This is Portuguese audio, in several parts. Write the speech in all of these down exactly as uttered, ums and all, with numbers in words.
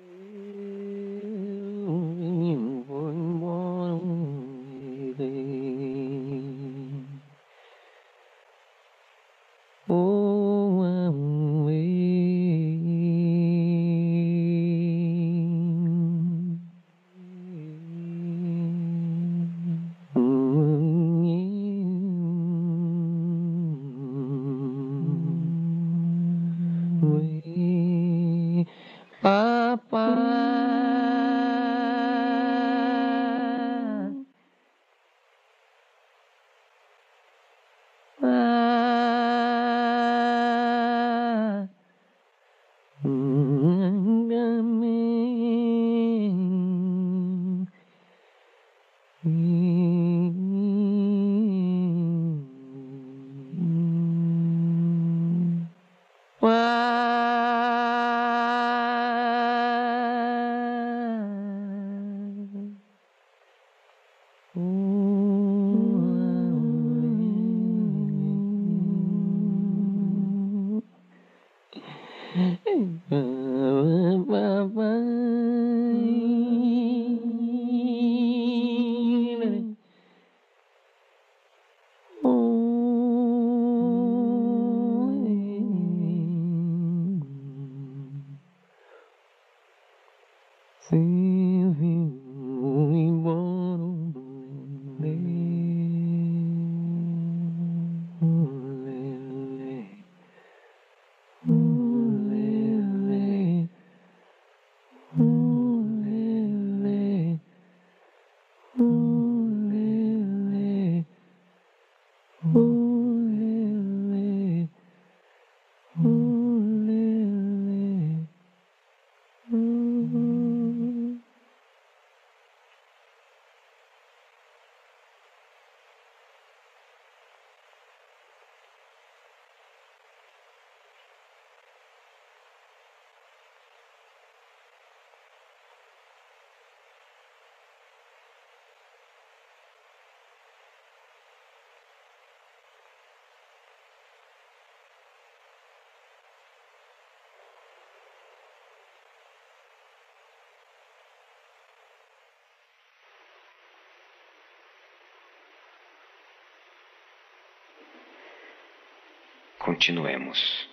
Continuemos.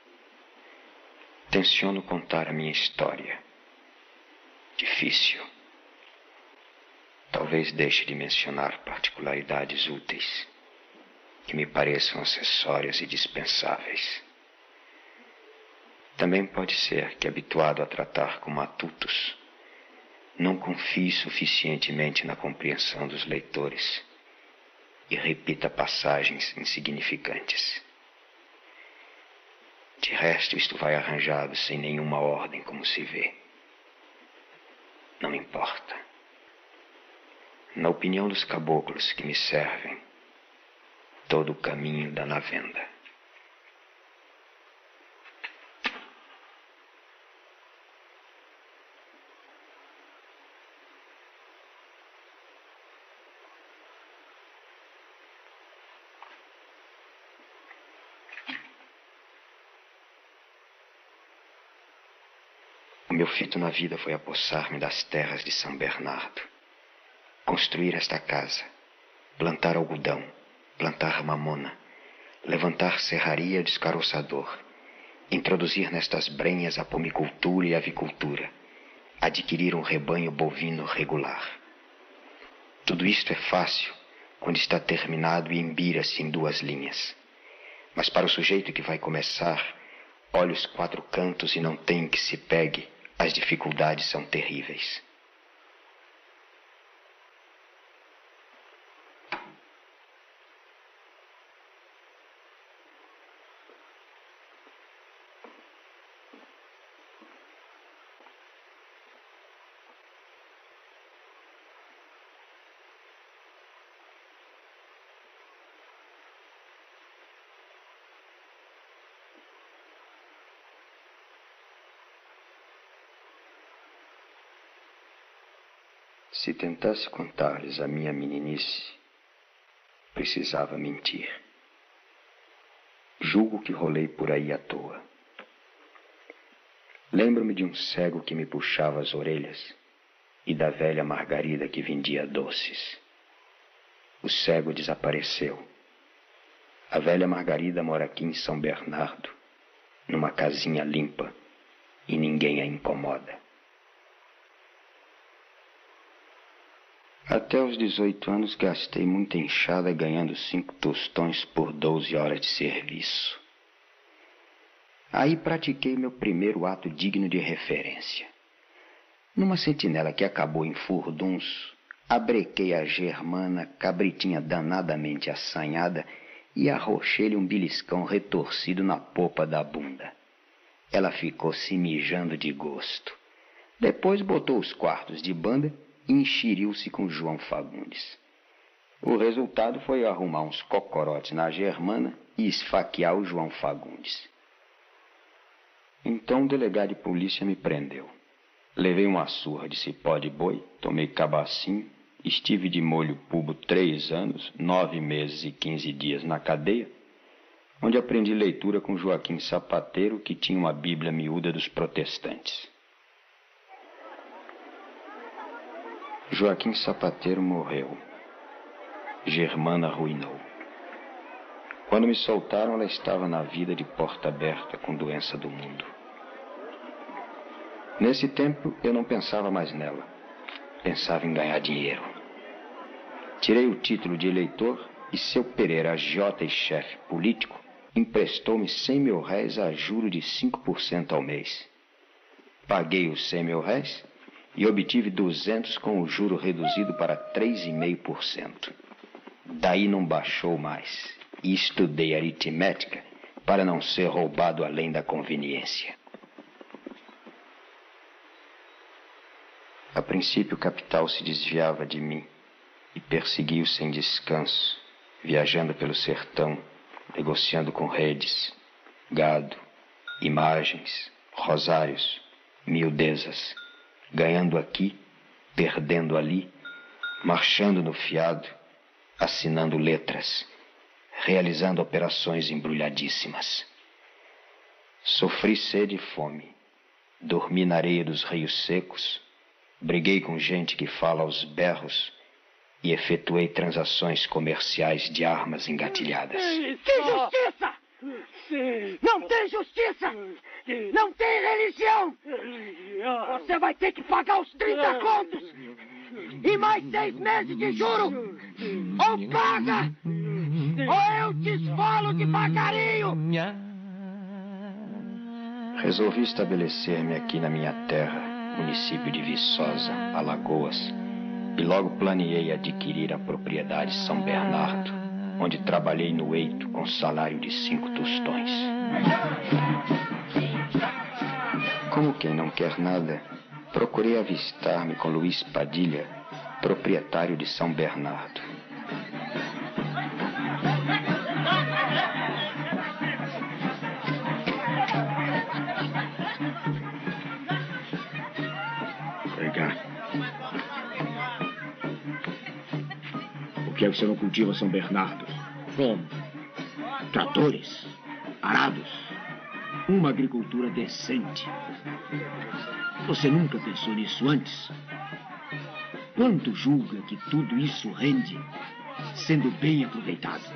Tenciono contar a minha história. Difícil. Talvez deixe de mencionar particularidades úteis, que me pareçam acessórias e dispensáveis. Também pode ser que, habituado a tratar com matutos, não confie suficientemente na compreensão dos leitores e repita passagens insignificantes. De resto, isto vai arranjado sem nenhuma ordem, como se vê. Não importa. Na opinião dos caboclos que me servem, todo o caminho dá na venda. O meu fito na vida foi apossar-me das terras de São Bernardo, construir esta casa, plantar algodão, plantar mamona, levantar serraria de escaroçador, introduzir nestas brenhas a pomicultura e a avicultura, adquirir um rebanho bovino regular. Tudo isto é fácil quando está terminado e embira-se em duas linhas. Mas para o sujeito que vai começar, olha os quatro cantos e não tem que se pegue, as dificuldades são terríveis. Se tentasse contar-lhes a minha meninice, precisava mentir. Julgo que rolei por aí à toa. Lembro-me de um cego que me puxava as orelhas e da velha Margarida que vendia doces. O cego desapareceu. A velha Margarida mora aqui em São Bernardo, numa casinha limpa, e ninguém a incomoda. Até os dezoito anos gastei muita enxada ganhando cinco tostões por doze horas de serviço. Aí pratiquei meu primeiro ato digno de referência. Numa sentinela que acabou em furdunço, abrequei a germana, cabritinha danadamente assanhada, e arrochei-lhe um beliscão retorcido na popa da bunda. Ela ficou se mijando de gosto. Depois botou os quartos de banda e enxeriu-se com João Fagundes. O resultado foi arrumar uns cocorotes na germana e esfaquear o João Fagundes. Então o delegado de polícia me prendeu. Levei uma surra de cipó de boi, tomei cabacinho, estive de molho pubo três anos, nove meses e quinze dias na cadeia, onde aprendi leitura com Joaquim Sapateiro, que tinha uma bíblia miúda dos protestantes. Joaquim Sapateiro morreu. Germana arruinou. Quando me soltaram, ela estava na vida de porta aberta com doença do mundo. Nesse tempo, eu não pensava mais nela. Pensava em ganhar dinheiro. Tirei o título de eleitor e seu Pereira, agiota e chefe político, emprestou-me cem mil réis a juro de cinco por cento ao mês. Paguei os cem mil réis e obtive duzentos com o juro reduzido para três vírgula cinco por cento. Daí não baixou mais e estudei aritmética para não ser roubado além da conveniência. A princípio o capital se desviava de mim e perseguiu sem descanso, viajando pelo sertão, negociando com redes, gado, imagens, rosários, miudezas, ganhando aqui, perdendo ali, marchando no fiado, assinando letras, realizando operações embrulhadíssimas. Sofri sede e fome, dormi na areia dos rios secos, briguei com gente que fala aos berros e efetuei transações comerciais de armas engatilhadas. Tem justiça! Não tem justiça! Não tem religião! Você vai ter que pagar os trinta contos! E mais seis meses de juro! Ou paga! Ou eu te esfolo devagarinho! Resolvi estabelecer-me aqui na minha terra, município de Viçosa, Alagoas, e logo planeei adquirir a propriedade São Bernardo, onde trabalhei no eito com salário de cinco tostões. Como quem não quer nada, procurei avistar-me com Luiz Padilha, proprietário de São Bernardo. Por que você não cultiva São Bernardo? Como? Tratores, arados, uma agricultura decente. Você nunca pensou nisso antes? Quanto julga que tudo isso rende, sendo bem aproveitado?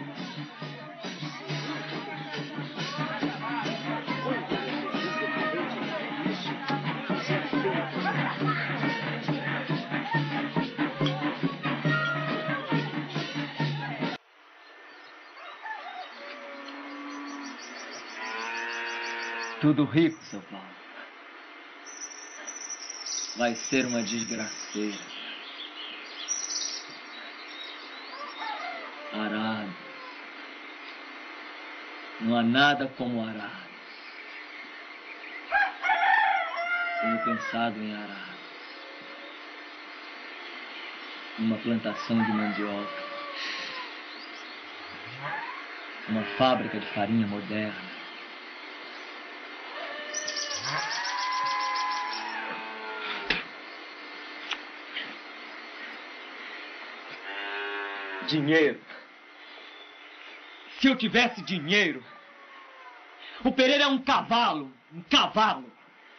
Tudo rico, São Paulo. Vai ser uma desgraceira. Arado. Não há nada como arado. Tenho pensado em arado. Uma plantação de mandioca. Uma fábrica de farinha moderna. Dinheiro. Se eu tivesse dinheiro, o Pereira é um cavalo, um cavalo.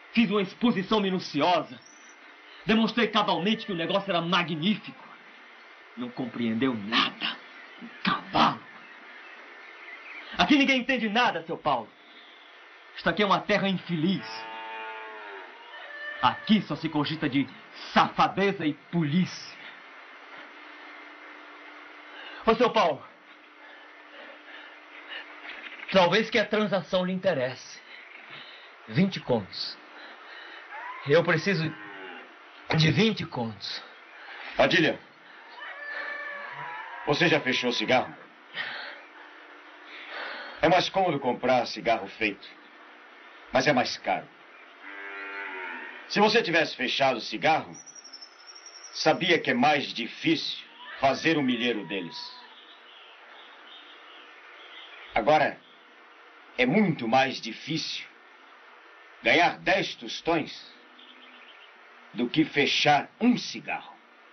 Fiz uma exposição minuciosa. Demonstrei cabalmente que o negócio era magnífico. Não compreendeu nada. Um cavalo. Aqui ninguém entende nada, seu Paulo. Isto aqui é uma terra infeliz. Aqui só se cogita de safadeza e polícia. Ô, seu Paulo, talvez que a transação lhe interesse. Vinte contos. Eu preciso de vinte contos. Padilha, você já fechou o cigarro? É mais cômodo comprar cigarro feito, mas é mais caro. Se você tivesse fechado o cigarro, sabia que é mais difícil fazer o milheiro deles. Agora, é muito mais difícil ganhar dez tostões do que fechar um cigarro.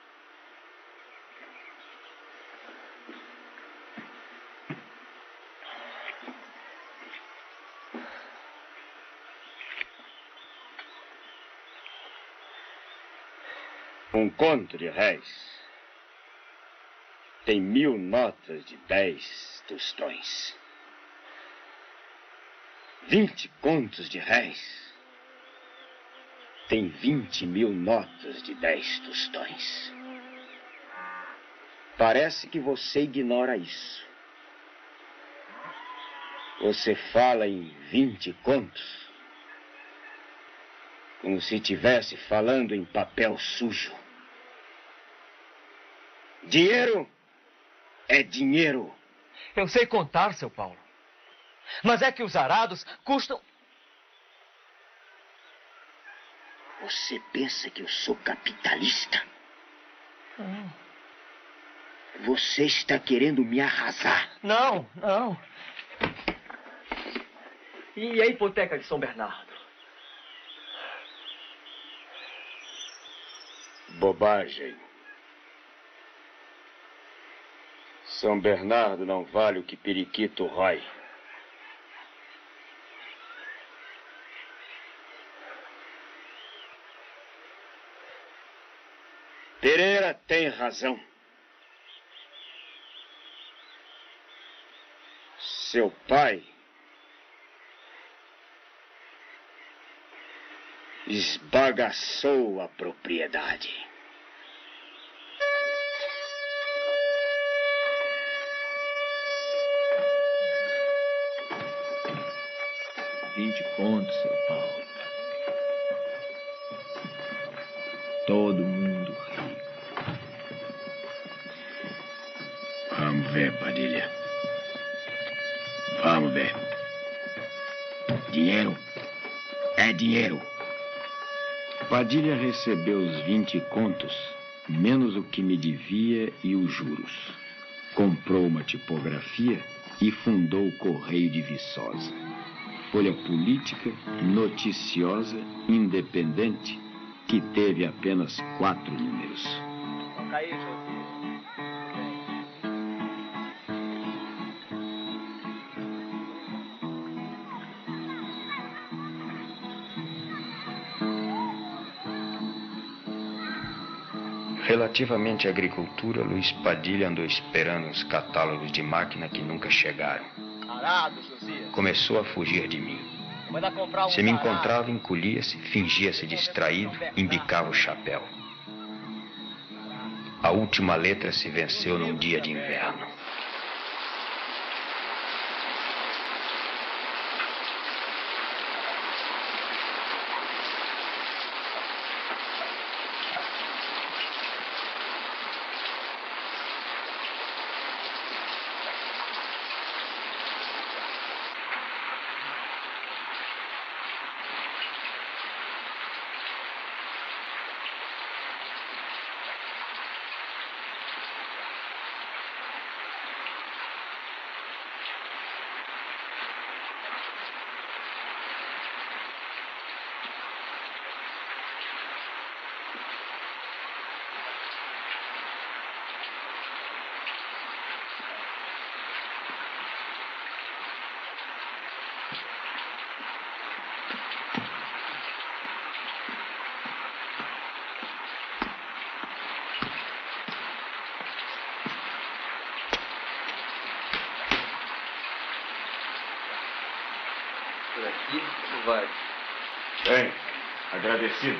Um conto de réis tem mil notas de dez tostões. Vinte contos de réis tem vinte mil notas de dez tostões. Parece que você ignora isso. Você fala em vinte contos como se estivesse falando em papel sujo. Dinheiro é dinheiro. Eu sei contar, seu Paulo. Mas é que os arados custam... Você pensa que eu sou capitalista? Não. Você está querendo me arrasar. Não, não. E a hipoteca de São Bernardo? Bobagem. São Bernardo não vale o que periquito rói. Pereira tem razão. Seu pai esbagaçou a propriedade. Vinte contos, seu Paulo. Todo mundo rico. Vamos ver, Padilha. Vamos ver. Dinheiro é dinheiro. Padilha recebeu os vinte contos, menos o que me devia e os juros. Comprou uma tipografia e fundou o Correio de Viçosa. Folha política, noticiosa, independente, que teve apenas quatro números. Relativamente à agricultura, Luiz Padilha andou esperando os catálogos de máquina que nunca chegaram. Arado, Josias. Começou a fugir de mim. Manda comprar um Se me arado. encontrava, encolhia-se, fingia-se distraído, embicava o chapéu. A última letra se venceu num dia de inverno. vai? Bem, agradecido.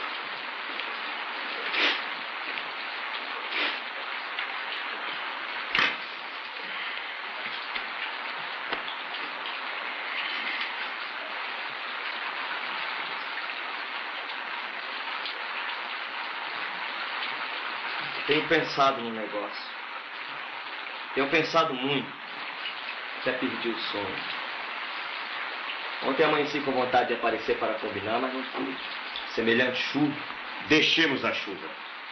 Tenho pensado no negócio. Tenho pensado muito. Até perdi o sono. Ontem amanheci com vontade de aparecer para combinar, mas não pude. Semelhante chuva. Deixemos a chuva.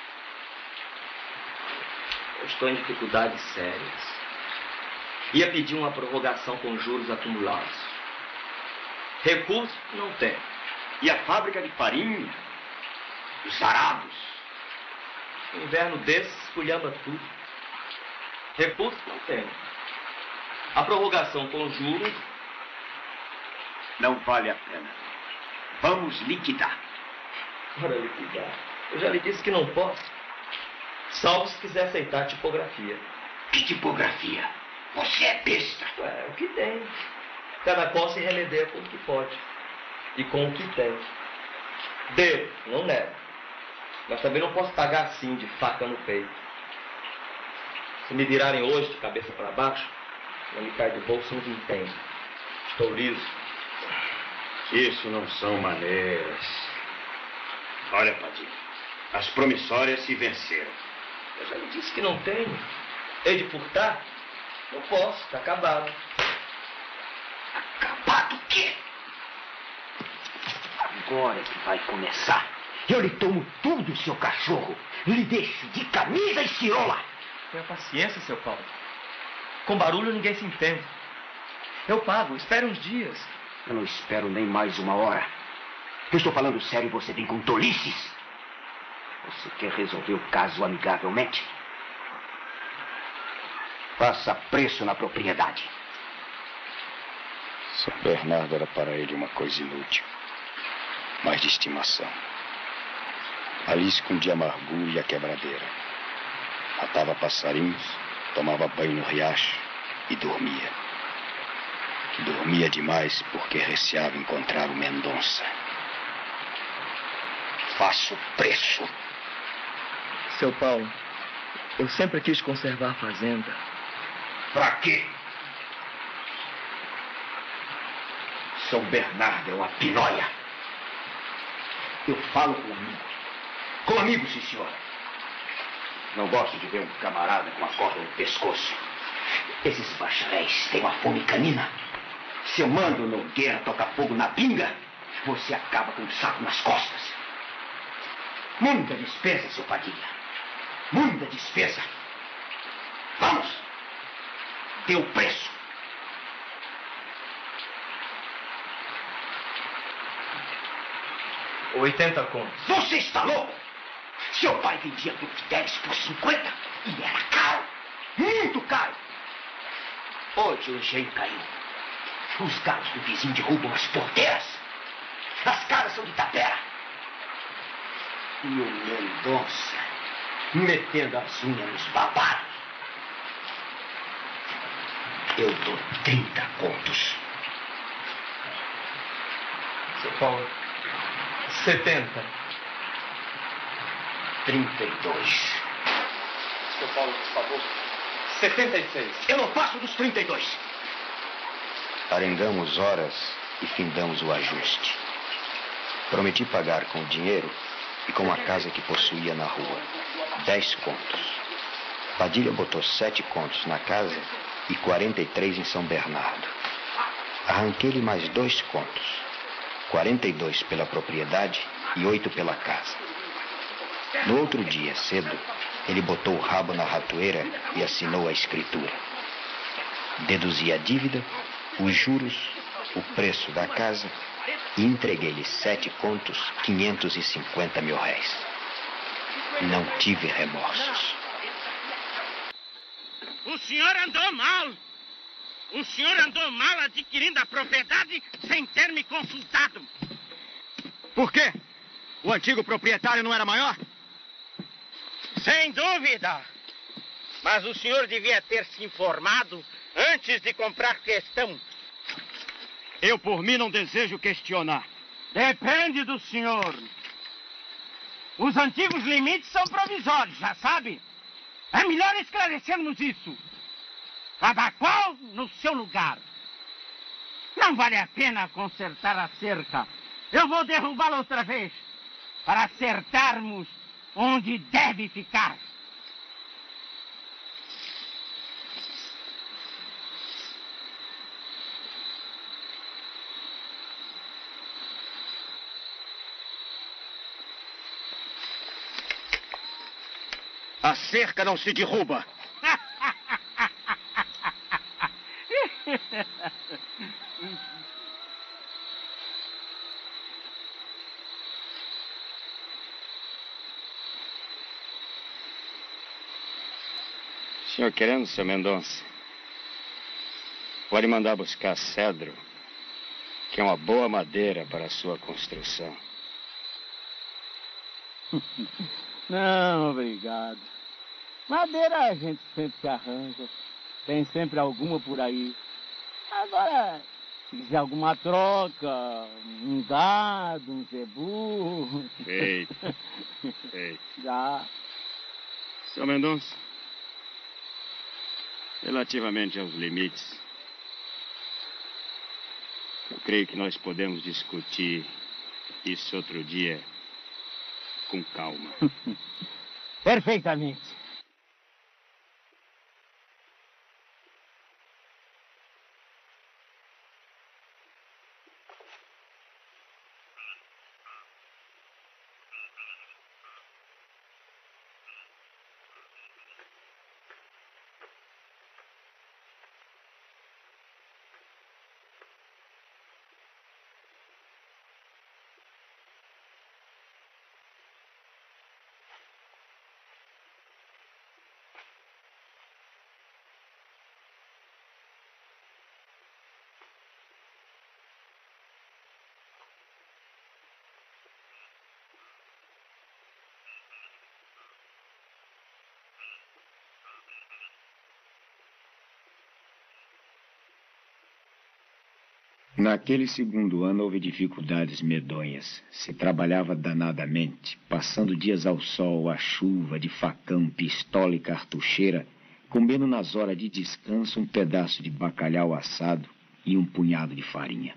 Eu estou em dificuldades sérias. Ia pedir uma prorrogação com juros acumulados. Recurso não tem. E a fábrica de farinha? Os arados? Um inverno desses esculhamba tudo. Recurso não tem. A prorrogação com juros não vale a pena. Vamos liquidar. Ora, liquidar. Eu já lhe disse que não posso. Salvo se quiser aceitar a tipografia. Que tipografia? Você é besta. É o que tem. Cada qual se remedeia com o que pode. E com o que tem. Devo, não nego. Mas também não posso pagar assim, de faca no peito. Se me virarem hoje de cabeça para baixo, não me cai de bolso um vintém. Estou liso. Isso não são maneiras. Olha, Padilha, as promissórias se venceram. Eu já lhe disse que não tenho. Hei de furtar? Não posso, está acabado. Acabado o quê? Agora é que vai começar. Eu lhe tomo tudo, seu cachorro. Lhe deixo de camisa e cirola. Tenha paciência, seu Paulo. Com barulho ninguém se entende. Eu pago, espere uns dias. Eu não espero nem mais uma hora. Eu estou falando sério e você vem com tolices. Você quer resolver o caso amigavelmente? Faça preço na propriedade. São Bernardo era para ele uma coisa inútil, mas de estimação. Ali escondia a amargura e a quebradeira. Matava passarinhos, tomava banho no riacho e dormia. Dormia demais porque receava encontrar o Mendonça. Faço preço. Seu Paulo, eu sempre quis conservar a fazenda. Pra quê? São Bernardo é uma pinóia. Eu falo com amigo. Com amigo, sim, senhor. Não gosto de ver um camarada com a corda no pescoço. Esses bacharéis têm uma fome canina. Se eu mando o Nogueira tocar fogo na pinga, você acaba com um saco nas costas. Muita despesa, seu Padilha. Muita despesa. Vamos. Dê o preço. oitenta contos. Você está louco? Seu pai vendia tudo de dez por cinquenta e era caro. Muito caro. Hoje o engenho caiu. Os gatos do vizinho derrubam as porteiras. As casas são de tapera. E o Mendonça metendo as unhas nos babados. Eu dou trinta contos. Seu Paulo, setenta. Trinta e dois. Seu Paulo, por favor, setenta e seis. Eu não passo dos trinta e dois. Arengamos horas e findamos o ajuste. Prometi pagar com o dinheiro e com a casa que possuía na rua. Dez contos. Padilha botou sete contos na casa e quarenta e três em São Bernardo. Arranquei-lhe mais dois contos. Quarenta e dois pela propriedade e oito pela casa. No outro dia, cedo, ele botou o rabo na ratoeira e assinou a escritura. Deduzi a dívida, os juros, o preço da casa e entreguei-lhe sete contos, quinhentos e cinquenta mil réis. Não tive remorsos. O senhor andou mal. O senhor andou mal adquirindo a propriedade sem ter me consultado. Por quê? O antigo proprietário não era maior? Sem dúvida. Mas o senhor devia ter se informado antes de comprar questão. Eu, por mim, não desejo questionar. Depende do senhor. Os antigos limites são provisórios, já sabe? É melhor esclarecermos isso. Cada qual no seu lugar. Não vale a pena consertar a cerca. Eu vou derrubá-la outra vez, para acertarmos onde deve ficar. A cerca não se derruba. Senhor querendo, seu Mendonça, pode mandar buscar cedro, que é uma boa madeira para a sua construção. Não, obrigado. Madeira a gente sempre se arranja. Tem sempre alguma por aí. Agora, se quiser alguma troca, um gado, um zebu... Feito. Feito. Já. Seu Mendonça, relativamente aos limites, eu creio que nós podemos discutir isso outro dia com calma. Perfeitamente. Naquele segundo ano houve dificuldades medonhas. Se trabalhava danadamente, passando dias ao sol, à chuva, de facão, pistola e cartucheira, comendo nas horas de descanso um pedaço de bacalhau assado e um punhado de farinha.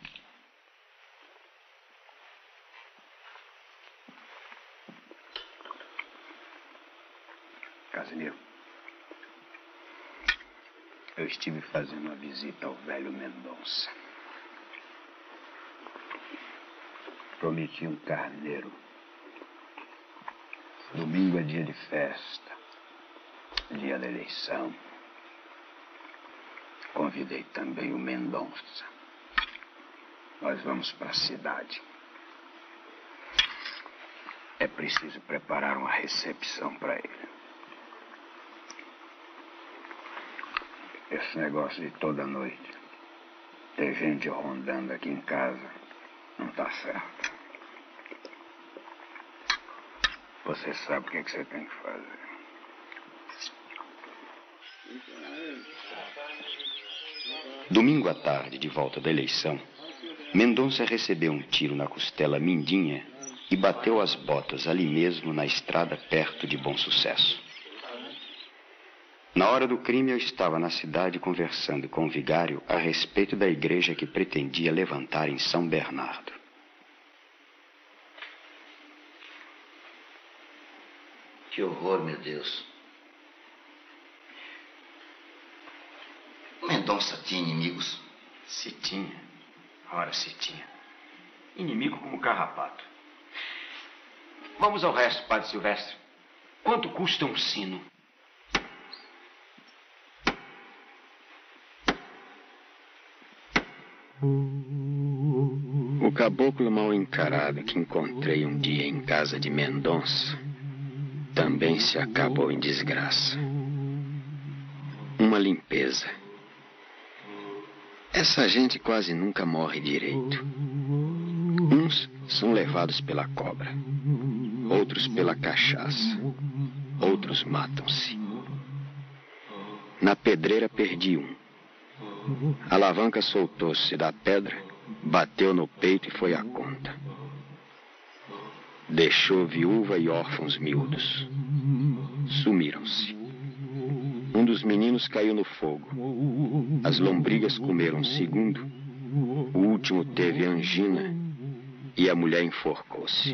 Casimiro, eu estive fazendo uma visita ao velho Mendonça. Prometi um carneiro. Domingo é dia de festa, dia da eleição. Convidei também o Mendonça. Nós vamos para a cidade. É preciso preparar uma recepção para ele. Esse negócio de toda noite, ter gente rondando aqui em casa, não tá certo. Você sabe o que, é que você tem que fazer. Domingo à tarde, de volta da eleição, Mendonça recebeu um tiro na costela mindinha e bateu as botas ali mesmo na estrada perto de Bom Sucesso. Na hora do crime, eu estava na cidade conversando com o vigário a respeito da igreja que pretendia levantar em São Bernardo. Que horror, meu Deus. Mendonça tinha inimigos? Se tinha. Ora, se tinha. Inimigo como carrapato. Vamos ao resto, Padre Silvestre. Quanto custa um sino? O caboclo mal encarado que encontrei um dia em casa de Mendonça também se acabou em desgraça. Uma limpeza. Essa gente quase nunca morre direito. Uns são levados pela cobra, outros pela cachaça, outros matam-se. Na pedreira perdi um. A alavanca soltou-se da pedra Bateu no peito e foi à conta. Deixou viúva e órfãos miúdos. Sumiram-se. Um dos meninos caiu no fogo. As lombrigas comeram um segundo. O último teve angina e a mulher enforcou-se.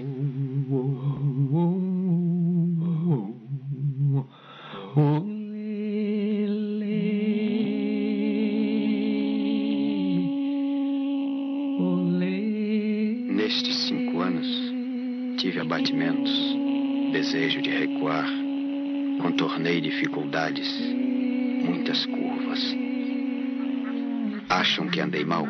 Nestes cinco anos, tive abatimentos, desejo de recuar, contornei dificuldades, muitas curvas. Acham que andei mal?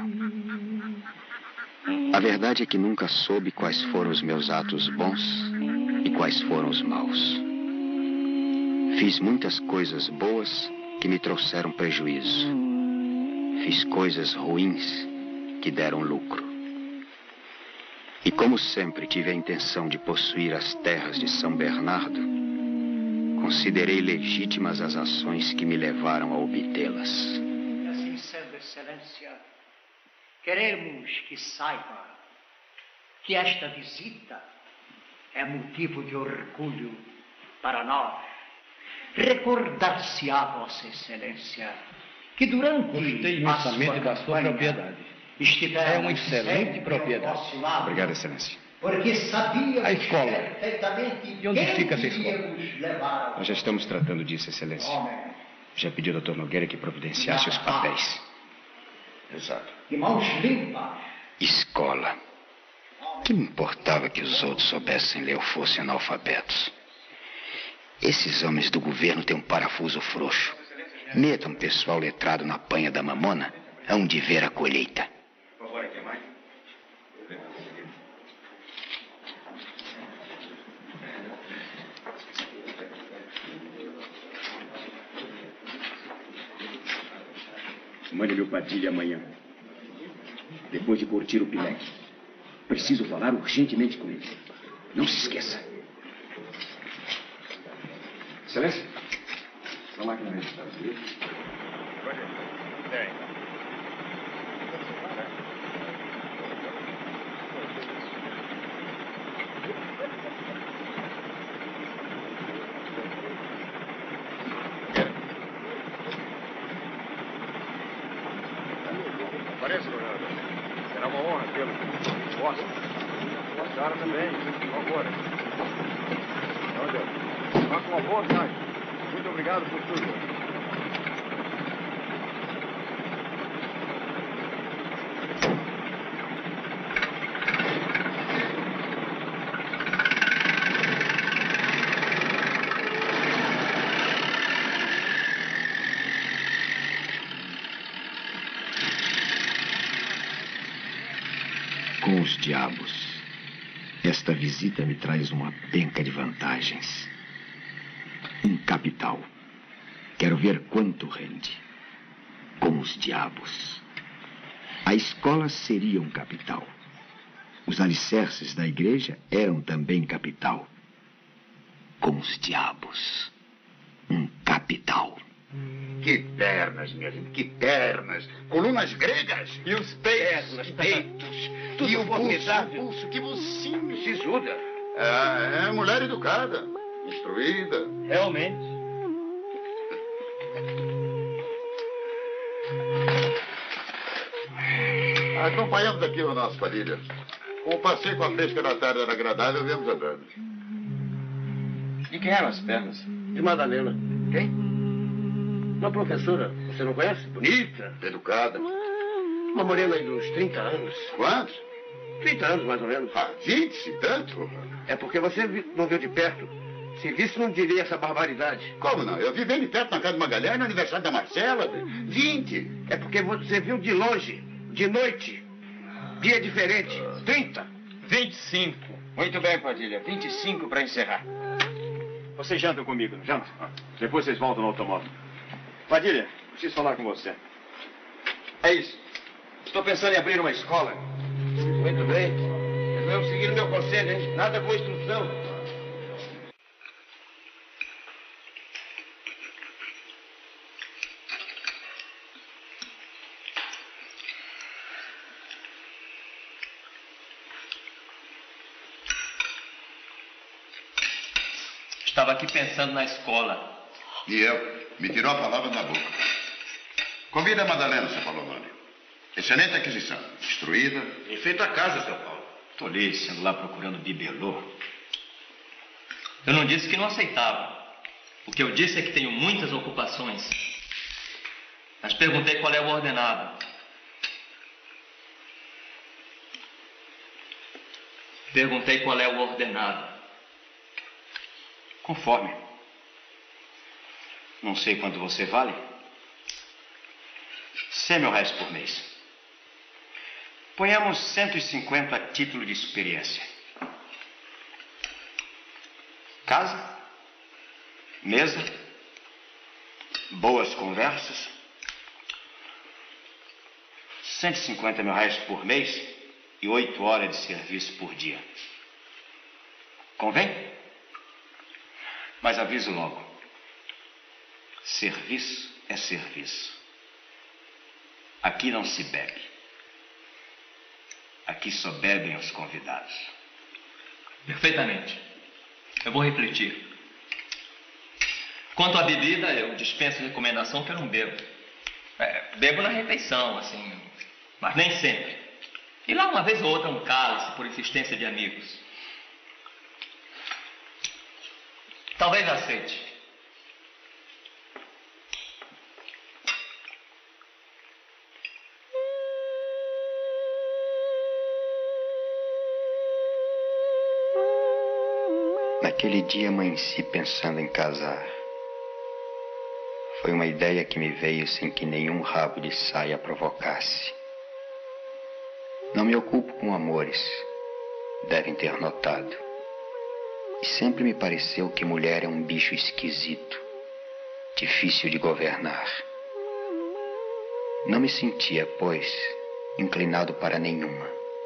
A verdade é que nunca soube quais foram os meus atos bons e quais foram os maus. Fiz muitas coisas boas que me trouxeram prejuízo. Fiz coisas ruins que deram lucro. E como sempre tive a intenção de possuir as terras de São Bernardo, considerei legítimas as ações que me levaram a obtê-las. E assim sendo, Excelência, queremos que saiba que esta visita é motivo de orgulho para nós. Recordar-se-á, Vossa Excelência, que durante Gostei imensamente da sua propriedade. É uma excelente propriedade. Obrigado, Excelência. Porque sabia A escola. perfeitamente E onde quem fica essa escola? iríamos levar. Nós já estamos tratando disso, Excelência. Já pedi ao doutor Nogueira que providenciasse os papéis. Exato. De mãos limpas. Escola. Que me importava que os outros soubessem ler ou fossem analfabetos? Esses homens do governo têm um parafuso frouxo. Metam pessoal letrado na panha da mamona, hão de ver a colheita. Mande-me o Padilha amanhã, depois de curtir o pileque. Preciso falar urgentemente com ele. Não se esqueça. Excelência, a máquina registrada. Parece, governador. Será uma honra tê-lo. Gosto. A senhora também, por favor. Não, Deus. Faça uma boa viagem. Muito obrigado por tudo. Com os diabos, esta visita me traz uma penca de vantagens. Um capital. Quero ver quanto rende. Com os diabos. A escola seria um capital. Os alicerces da igreja eram também capital. Com os diabos. Um capital. Que pernas, minha gente, que pernas. Colunas gregas. E os peitos. Peitos. Tudo e o pulso, formidável. o pulso, que mocinho, sisuda. É, é mulher educada, instruída. Realmente. Acompanhamos aqui o nosso Padilha. O passeio com a fresca da tarde era agradável, viemos andando. De quem eram as pernas? De Madalena. Quem? Uma professora, você não conhece? Bonita. Educada. Uma morena aí de uns trinta anos. Quantos? trinta anos, mais ou menos. Ah, vinte, se tanto? É porque você vi- não viu de perto. Se visse, não diria essa barbaridade. Como não? Eu vi bem de perto na casa de Magalhães, no aniversário da Marcela. Vinte. É porque você viu de longe, de noite. Dia diferente. trinta. vinte e cinco. Muito bem, Padilha. vinte e cinco para encerrar. Vocês jantam comigo, não jantam? Depois vocês voltam no automóvel. Padilha, preciso falar com você. É isso. Estou pensando em abrir uma escola. Muito bem. Devemos seguir o meu conselho, hein? Nada com instrução. estava aqui pensando na escola. E eu? Me tirou a palavra da boca. Convida a Madalena, seu Polonônio. Excelente aquisição. Destruída. E feita a casa, seu Paulo. Tolice, ando lá procurando bibelô. Eu não disse que não aceitava. O que eu disse é que tenho muitas ocupações. Mas perguntei qual é o ordenado. Perguntei qual é o ordenado. Conforme. Não sei quanto você vale. Cem mil reais por mês. Ponhamos cento e cinquenta a título de experiência. Casa, mesa, boas conversas. cento e cinquenta mil reais por mês e oito horas de serviço por dia. Convém? Mas aviso logo. Serviço é serviço. Aqui não se bebe. Aqui só bebem os convidados. Perfeitamente. Eu vou refletir. Quanto à bebida, eu dispenso recomendação que eu não bebo. É, bebo na refeição, assim, mas nem sempre. E lá uma vez ou outra um cálice por insistência de amigos. Talvez aceite. Naquele dia amanheci pensando em casar. Foi uma ideia que me veio sem que nenhum rabo de saia provocasse. Não me ocupo com amores, devem ter notado. E sempre me pareceu que mulher é um bicho esquisito, difícil de governar. Não me sentia, pois, inclinado para nenhuma.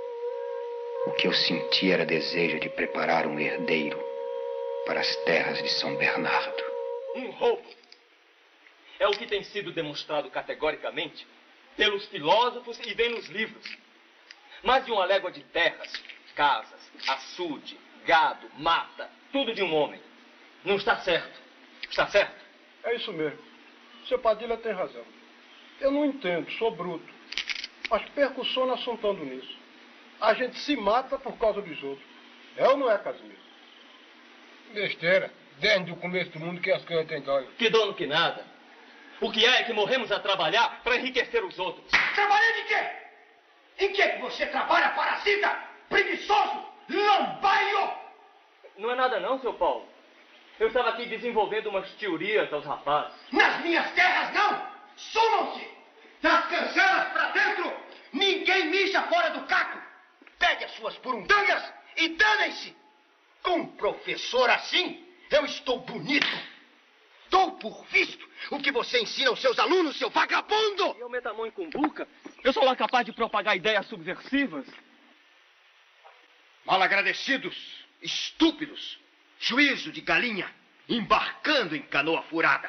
O que eu sentia era desejo de preparar um herdeiro para as terras de São Bernardo. Um roubo. É o que tem sido demonstrado categoricamente pelos filósofos e vem nos livros. Mais de uma légua de terras, casas, açude, gado, mata, tudo de um homem. Não está certo. Está certo? É isso mesmo. Seu Padilha tem razão. Eu não entendo, sou bruto. Mas perco o sono assuntando nisso. A gente se mata por causa dos outros. É ou não é, Casimiro? Besteira. Desde o começo do mundo que as coisas têm dono. Que dono que nada. O que é é que morremos a trabalhar para enriquecer os outros. Trabalhar de quê? Em que que você trabalha, parasita? Preguiçoso? Lambaio? Não é nada não, seu Paulo. Eu estava aqui desenvolvendo umas teorias aos rapazes. Nas minhas terras, não! Sumam-se! Das cancelas pra dentro! Ninguém mija fora do caco! Pegue as suas burundangas e danem-se! Com um professor assim, eu estou bonito! Dou por visto o que você ensina aos seus alunos, seu vagabundo! E eu meto a mão em cumbuca? Eu sou lá capaz de propagar ideias subversivas? Malagradecidos, estúpidos, juízo de galinha, embarcando em canoa furada.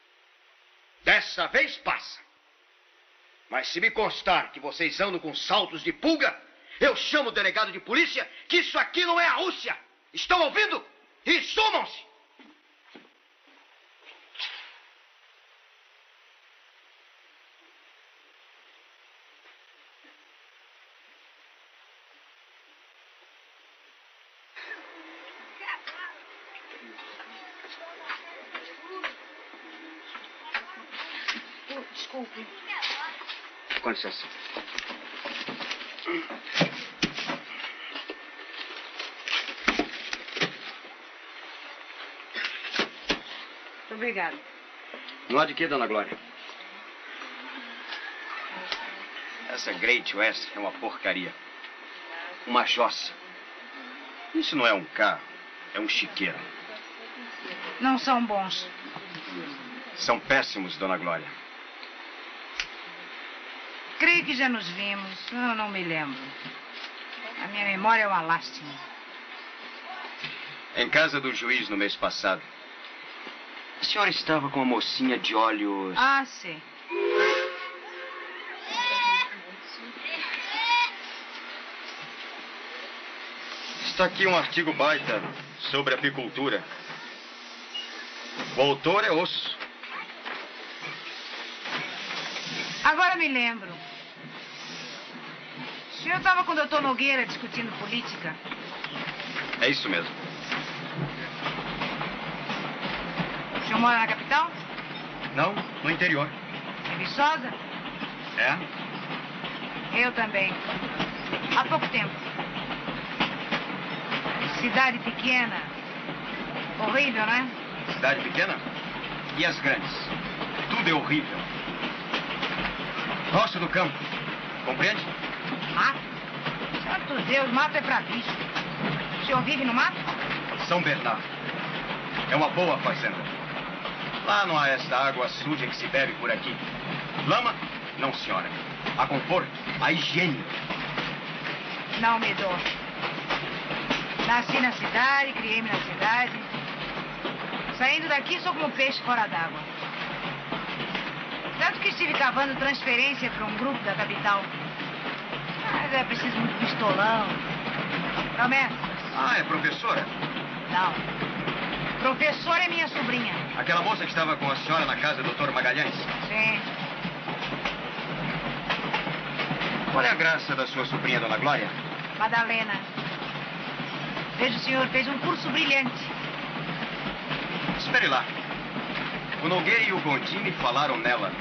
Dessa vez passa. Mas se me constar que vocês andam com saltos de pulga, eu chamo o delegado de polícia que isso aqui não é a Rússia. Estão ouvindo? E sumam-se! Desculpe. Com licença. Obrigada. Não há de quê, dona Glória? Essa Great West é uma porcaria. Uma jossa. Isso não é um carro, é um chiqueiro. Não são bons. São péssimos, dona Glória. Creio que já nos vimos. Eu não me lembro. A minha memória é uma lástima. Em casa do juiz no mês passado. A senhora estava com uma mocinha de olhos... Ah, sim. Está aqui um artigo baita sobre apicultura. O autor é osso. Agora me lembro. O senhor estava com o doutor Nogueira discutindo política? É isso mesmo. O senhor mora na capital? Não, no interior. Em Viçosa? É? Eu também. Há pouco tempo. Cidade pequena. Horrível, não é? Cidade pequena? E as grandes? Tudo é horrível. Gosto do campo. Compreende? Mato? Santo Deus, mato é pra bicho. O senhor vive no mato? São Bernardo. É uma boa fazenda. Lá não há esta água suja que se bebe por aqui. Lama? Não, senhora. Há conforto, há higiene. Não me dou. Nasci na cidade, criei-me na cidade. Saindo daqui, sou como um peixe fora d'água. Tanto que estive cavando transferência para um grupo da capital. Mas é preciso muito pistolão. Promessas. Ah, é professora? Não. Professora é minha sobrinha. Aquela moça que estava com a senhora na casa do doutor Magalhães? Sim. Qual é a graça da sua sobrinha, Dona Glória? Madalena. Vejo o senhor fez um curso brilhante. Espere lá. O Nogueira e o Gondim me falaram nela.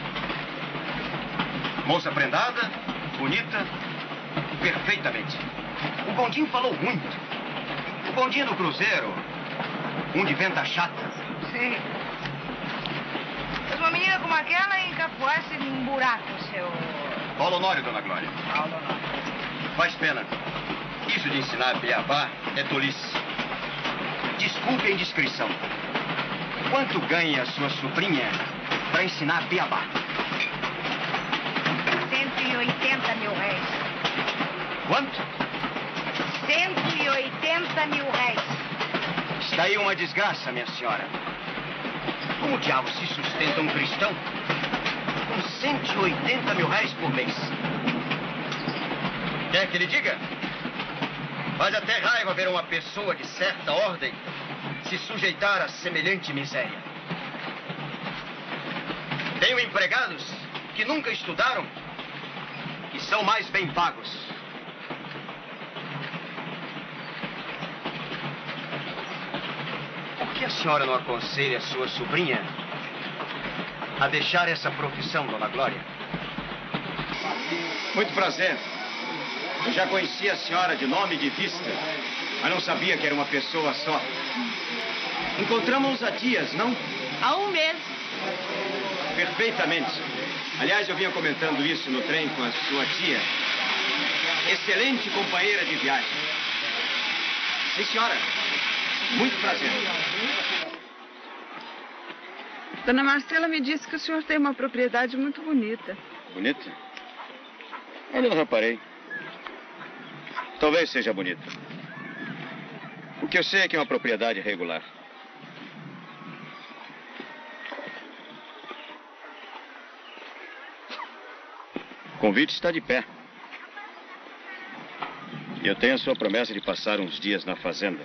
Moça prendada, bonita, perfeitamente. O Gondim falou muito. O Gondim do Cruzeiro, um de venta chata. Sim. Mas uma menina como aquela encapuasse num buraco, seu... Paulo Honório, Dona Glória. Paulo Honório. Faz pena. Isso de ensinar beabá é tolice. Desculpe a indiscrição. Quanto ganha a sua sobrinha para ensinar beabá? cento e oitenta mil réis. Quanto? cento e oitenta mil réis. Está aí uma desgraça, minha senhora. Como diabo se sustenta um cristão com cento e oitenta mil réis por mês? Quer que lhe diga? Faz até raiva ver uma pessoa de certa ordem se sujeitar a semelhante miséria. Tenho empregados que nunca estudaram e são mais bem pagos. Por que a senhora não aconselha a sua sobrinha a deixar essa profissão, Dona Glória? Muito prazer. Eu já conhecia a senhora de nome e de vista, mas não sabia que era uma pessoa só. Encontramos há dias, não? Há um mês. Perfeitamente. Aliás, eu vinha comentando isso no trem com a sua tia. Excelente companheira de viagem. Sim, senhora. Muito prazer. Dona Marcela me disse que o senhor tem uma propriedade muito bonita. Bonita? Eu não reparei. Talvez seja bonita. O que eu sei é que é uma propriedade regular. O convite está de pé. E eu tenho a sua promessa de passar uns dias na fazenda.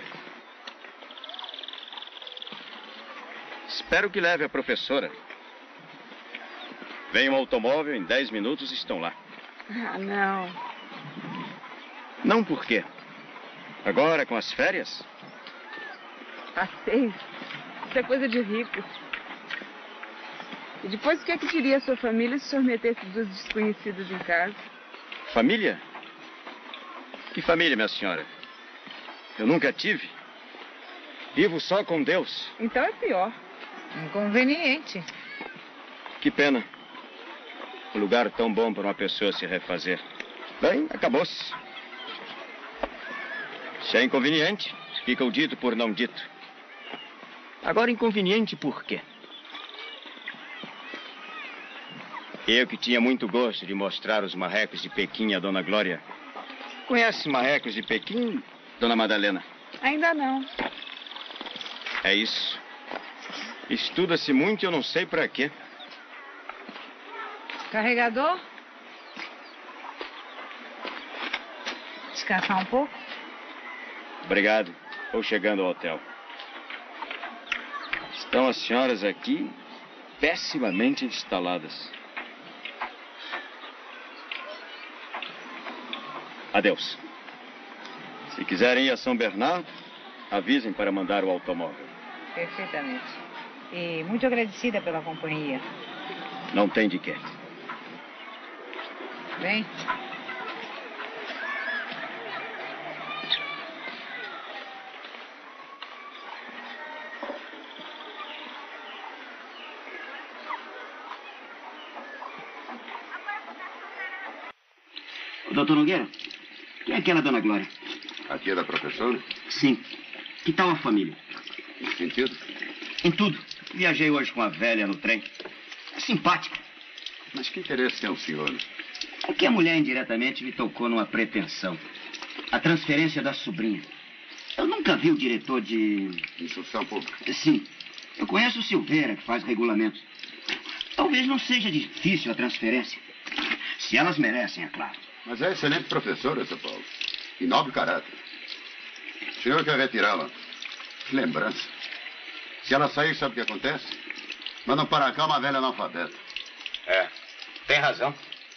Espero que leve a professora. Vem um automóvel, em dez minutos estão lá. Ah, não. Não por quê? Agora, com as férias? Passeio? Isso é coisa de rico. E depois, o que é que diria a sua família se o senhor metesse dos desconhecidos em casa? Família? Que família, minha senhora? Eu nunca tive. Vivo só com Deus. Então é pior. Inconveniente. Que pena. Um lugar tão bom para uma pessoa se refazer. Bem, acabou-se. Se é inconveniente, fica o dito por não dito. Agora, inconveniente por quê? Eu que tinha muito gosto de mostrar os marrecos de Pequim à Dona Glória. Conhece marrecos de Pequim, Dona Madalena? Ainda não. É isso. Estuda-se muito e eu não sei para quê. Carregador? Descansar um pouco? Obrigado. Estou chegando ao hotel. Estão as senhoras aqui pessimamente instaladas. Adeus. Se quiserem ir a São Bernardo, avisem para mandar o automóvel. Perfeitamente. E muito agradecida pela companhia. Não tem de quê. Bem. Doutor Nogueira, quem é aquela dona Glória? A tia da professora? Sim. Que tal a família? Em que sentido? Em tudo. Viajei hoje com a velha no trem. É simpática. Mas que interesse tem o senhor? É que a mulher indiretamente me tocou numa pretensão. A transferência da sobrinha. Eu nunca vi o diretor de... Instrução pública? Sim. Eu conheço o Silveira, que faz regulamentos. Talvez não seja difícil a transferência. Se elas merecem, é claro. Mas é excelente professora, seu Paulo. E nobre caráter. O senhor quer retirá-la? Lembrança. Se ela sair, sabe o que acontece? Mandam para cá uma velha analfabeta. É, tem razão.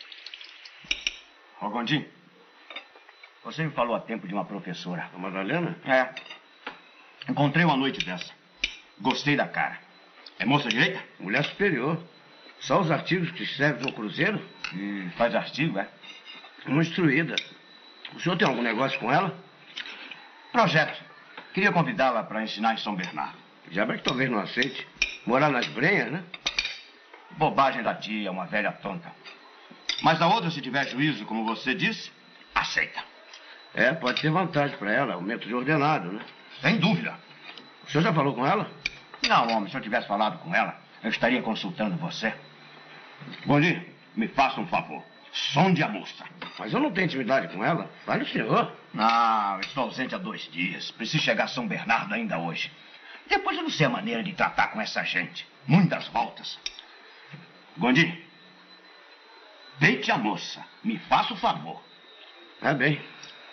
Ô, Gondim, você me falou há tempo de uma professora. A Madalena? É. Encontrei uma noite dessa. Gostei da cara. É moça direita? Mulher superior. Só os artigos que servem no cruzeiro? E faz artigo, é? Uma instruída. O senhor tem algum negócio com ela? Projeto. Queria convidá-la para ensinar em São Bernardo. Já bem que talvez não aceite. Morar nas brenhas, né? Bobagem da tia, uma velha tonta. Mas a outra, se tiver juízo, como você disse, aceita. É, pode ter vantagem para ela, aumento de ordenado, né? Sem dúvida. O senhor já falou com ela? Não, homem, se eu tivesse falado com ela, eu estaria consultando você. Gondim, me faça um favor. Sonde a moça. Mas eu não tenho intimidade com ela. Fale o senhor. Não, eu estou ausente há dois dias. Preciso chegar a São Bernardo ainda hoje. Depois eu não sei a maneira de tratar com essa gente. Muitas voltas. Gondim, deite a moça. Me faça o favor. Tá bem.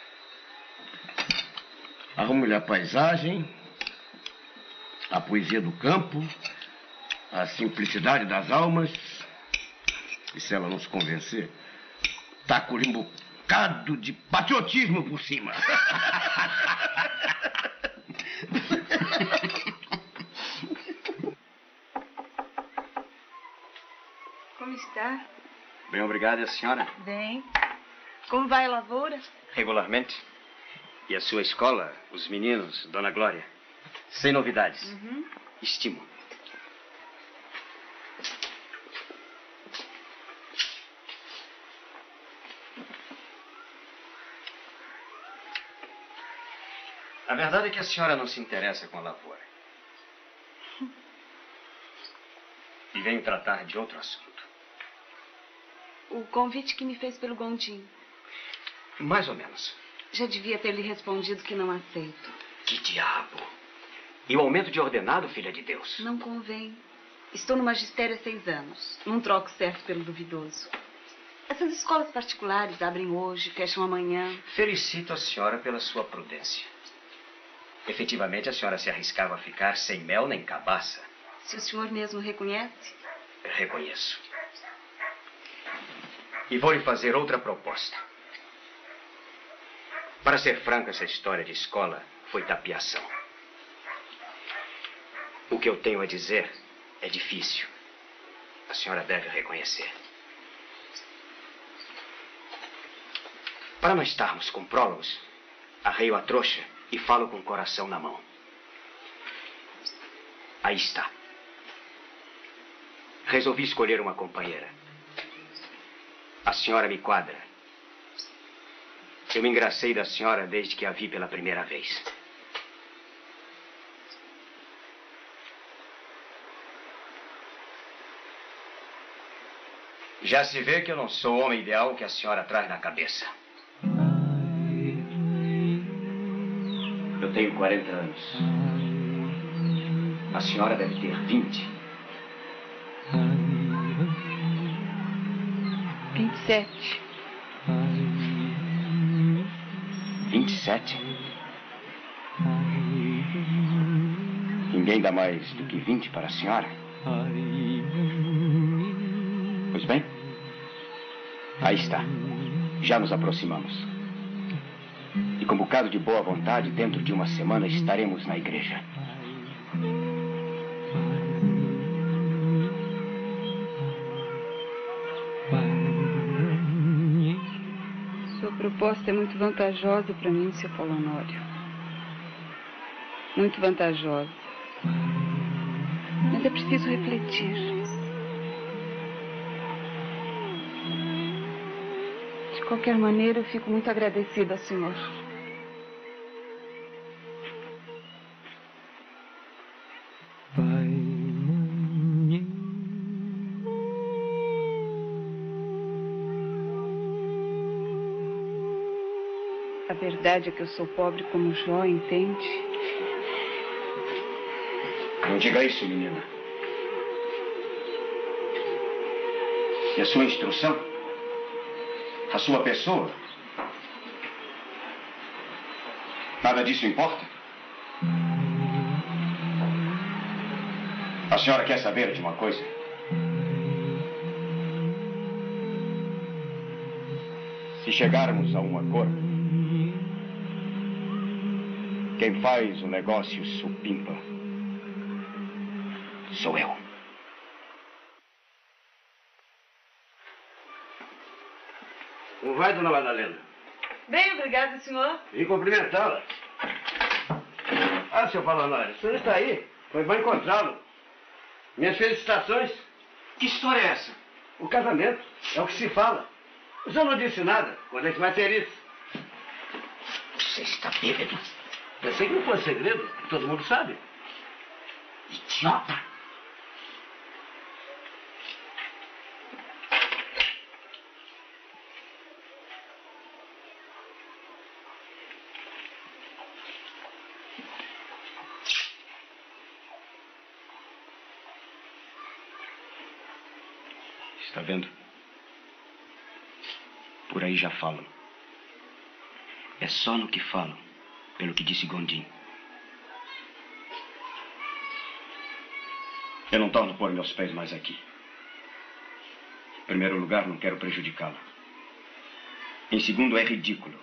Arrume-lhe a paisagem, a poesia do campo, a simplicidade das almas. E se ela não se convencer, taco-lhe um bocado de patriotismo por cima. Como está? Bem, obrigado. E a senhora? Bem. Como vai a lavoura? Regularmente. E a sua escola, os meninos, Dona Glória? Sem novidades. Uhum. Estimo. A verdade é que a senhora não se interessa com a lavoura. E venho tratar de outro assunto. O convite que me fez pelo Gondim. Mais ou menos. Já devia ter lhe respondido que não aceito. Que diabo! E o aumento de ordenado, filha de Deus? Não convém. Estou no magistério há seis anos. Não troco certo pelo duvidoso. Essas escolas particulares abrem hoje, fecham amanhã. Felicito a senhora pela sua prudência. Efetivamente, a senhora se arriscava a ficar sem mel nem cabaça. Se o senhor mesmo reconhece? Reconheço. E vou lhe fazer outra proposta. Para ser franco, essa história de escola foi tapiação. O que eu tenho a dizer é difícil. A senhora deve reconhecer. Para não estarmos com prólogos, arreio a trouxa e falo com o coração na mão. Aí está. Resolvi escolher uma companheira. A senhora me quadra. Eu me engracei da senhora desde que a vi pela primeira vez. Já se vê que eu não sou o homem ideal que a senhora traz na cabeça. Eu tenho quarenta anos. A senhora deve ter vinte. vinte e sete. Vinte e sete? Vinte Ninguém dá mais do que vinte para a senhora? Pois bem, aí está. Já nos aproximamos. E com um bocado de boa vontade, dentro de uma semana estaremos na igreja. Sua proposta é muito vantajosa para mim, seu Paulo Honório. Muito vantajosa. Mas é preciso refletir. De qualquer maneira, eu fico muito agradecida ao senhor. A verdade é que eu sou pobre como Jó, entende? Não diga isso, menina. E a sua instrução? A sua pessoa? Nada disso importa? A senhora quer saber de uma coisa? Se chegarmos a um acordo, quem faz o negócio supimpa sou eu. Como vai, dona Madalena? Bem, obrigada, senhor. Vim cumprimentá-la. Ah, seu Paulo Honório, o senhor está aí? Foi bom encontrá-lo. Minhas felicitações. Que história é essa? O casamento. É o que se fala. O senhor não disse nada. Quando é que vai ter isso? Você está bêbado. Pensei que não fosse segredo. Todo mundo sabe. Idiota! Está vendo? Por aí já falam. É só no que falam, pelo que disse Gondim. Eu não torno pôr meus pés mais aqui. Em primeiro lugar, não quero prejudicá-la. Em segundo, é ridículo.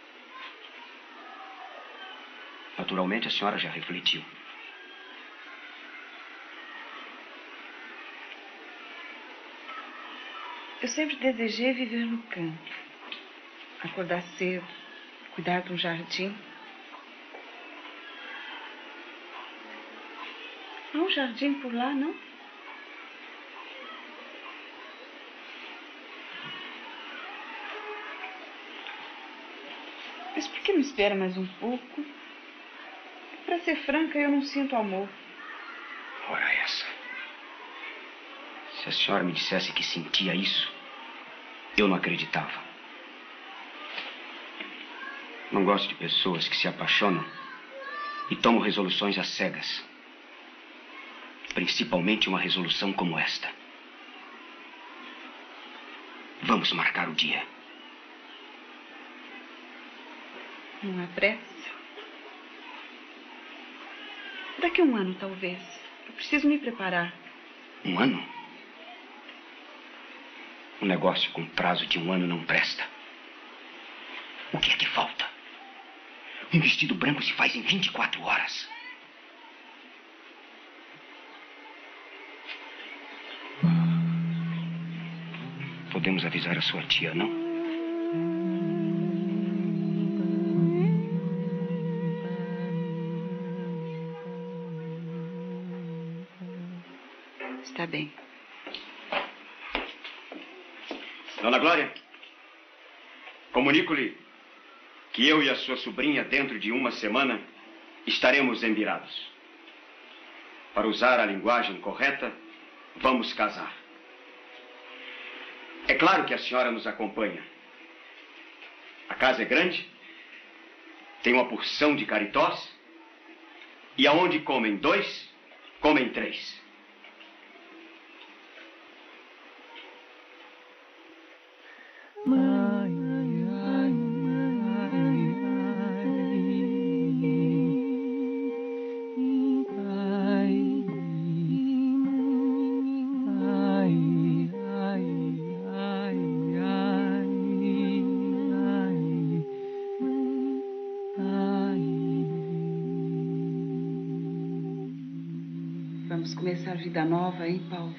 Naturalmente, a senhora já refletiu. Eu sempre desejei viver no campo. Acordar cedo, cuidar de um jardim. Há um jardim por lá, não? Mas por que não espera mais um pouco? Para ser franca, eu não sinto amor. Ora essa. Se a senhora me dissesse que sentia isso, eu não acreditava. Não gosto de pessoas que se apaixonam e tomam resoluções às cegas. Principalmente uma resolução como esta. Vamos marcar o dia. Não há pressa. Daqui a um ano, talvez. Eu preciso me preparar. Um ano? Um negócio com prazo de um ano não presta. O que é que falta? Um vestido branco se faz em vinte e quatro horas. Podemos avisar a sua tia, não? Está bem. Dona Glória, comunico-lhe que eu e a sua sobrinha, dentro de uma semana, estaremos embirados. Para usar a linguagem correta, vamos casar. É claro que a senhora nos acompanha. A casa é grande, tem uma porção de caritós, e aonde comem dois, comem três. começar vida nova, hein, Paulo?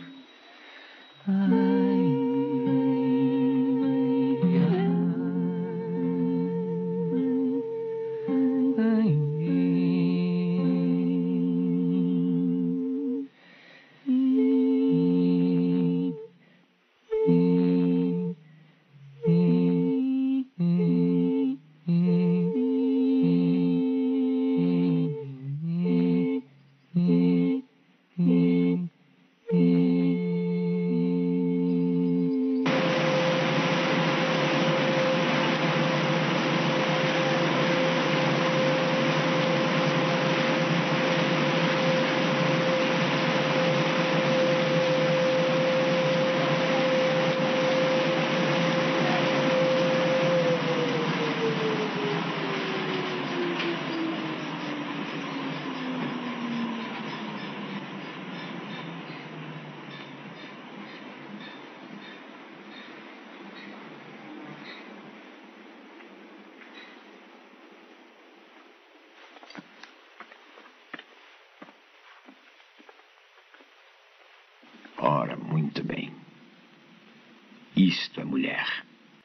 Ora, muito bem. Isto é mulher.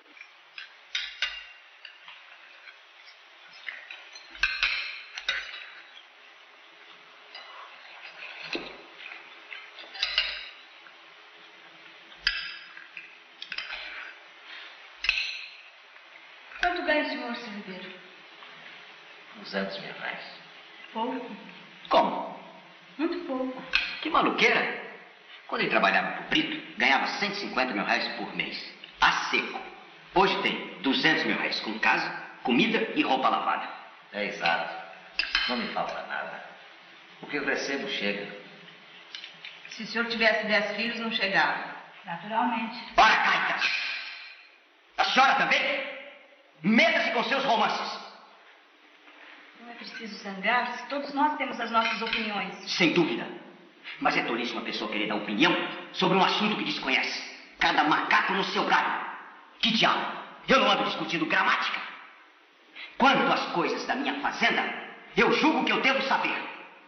Quanto ganha o senhor, seu Ribeiro? duzentos mil reais. Pouco. Como? Muito pouco. Que maluqueira. Quando ele trabalhava pro Brito, ganhava cento e cinquenta mil reais por mês. A seco. Hoje tem duzentos mil reais com casa, comida e roupa lavada. É exato. Não me falta nada. O que eu recebo chega. Se o senhor tivesse dez filhos, não chegava. Naturalmente. Ora, Caita! A senhora também? Meta-se com seus romances. Não é preciso zangar-se. Todos nós temos as nossas opiniões. Sem dúvida. Mas é tolice uma pessoa querer dar opinião sobre um assunto que desconhece. Cada macaco no seu galho. Que diabo? Eu não ando discutindo gramática. Quanto às coisas da minha fazenda, eu julgo que eu devo saber.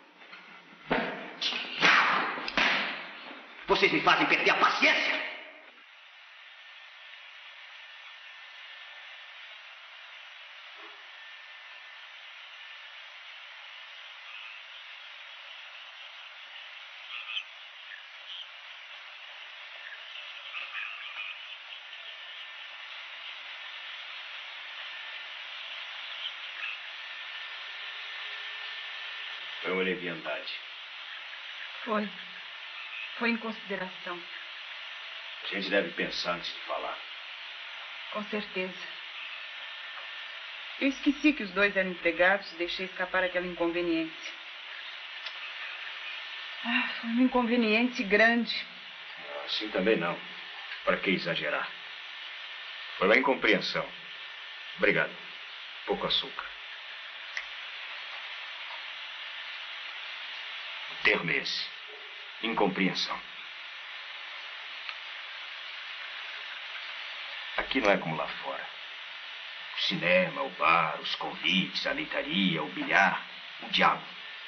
Vocês me fazem perder a paciência. Foi uma leviandade. Foi. Foi em consideração. A gente deve pensar antes de falar. Com certeza. Eu esqueci que os dois eram empregados e deixei escapar aquela inconveniência. Ah, foi uma inconveniência grande. Assim também não. Para que exagerar? Foi uma incompreensão. Obrigado. Pouco açúcar. O termo é esse. Incompreensão. Aqui não é como lá fora. O cinema, o bar, os convites, a leitaria, o bilhar, o diabo.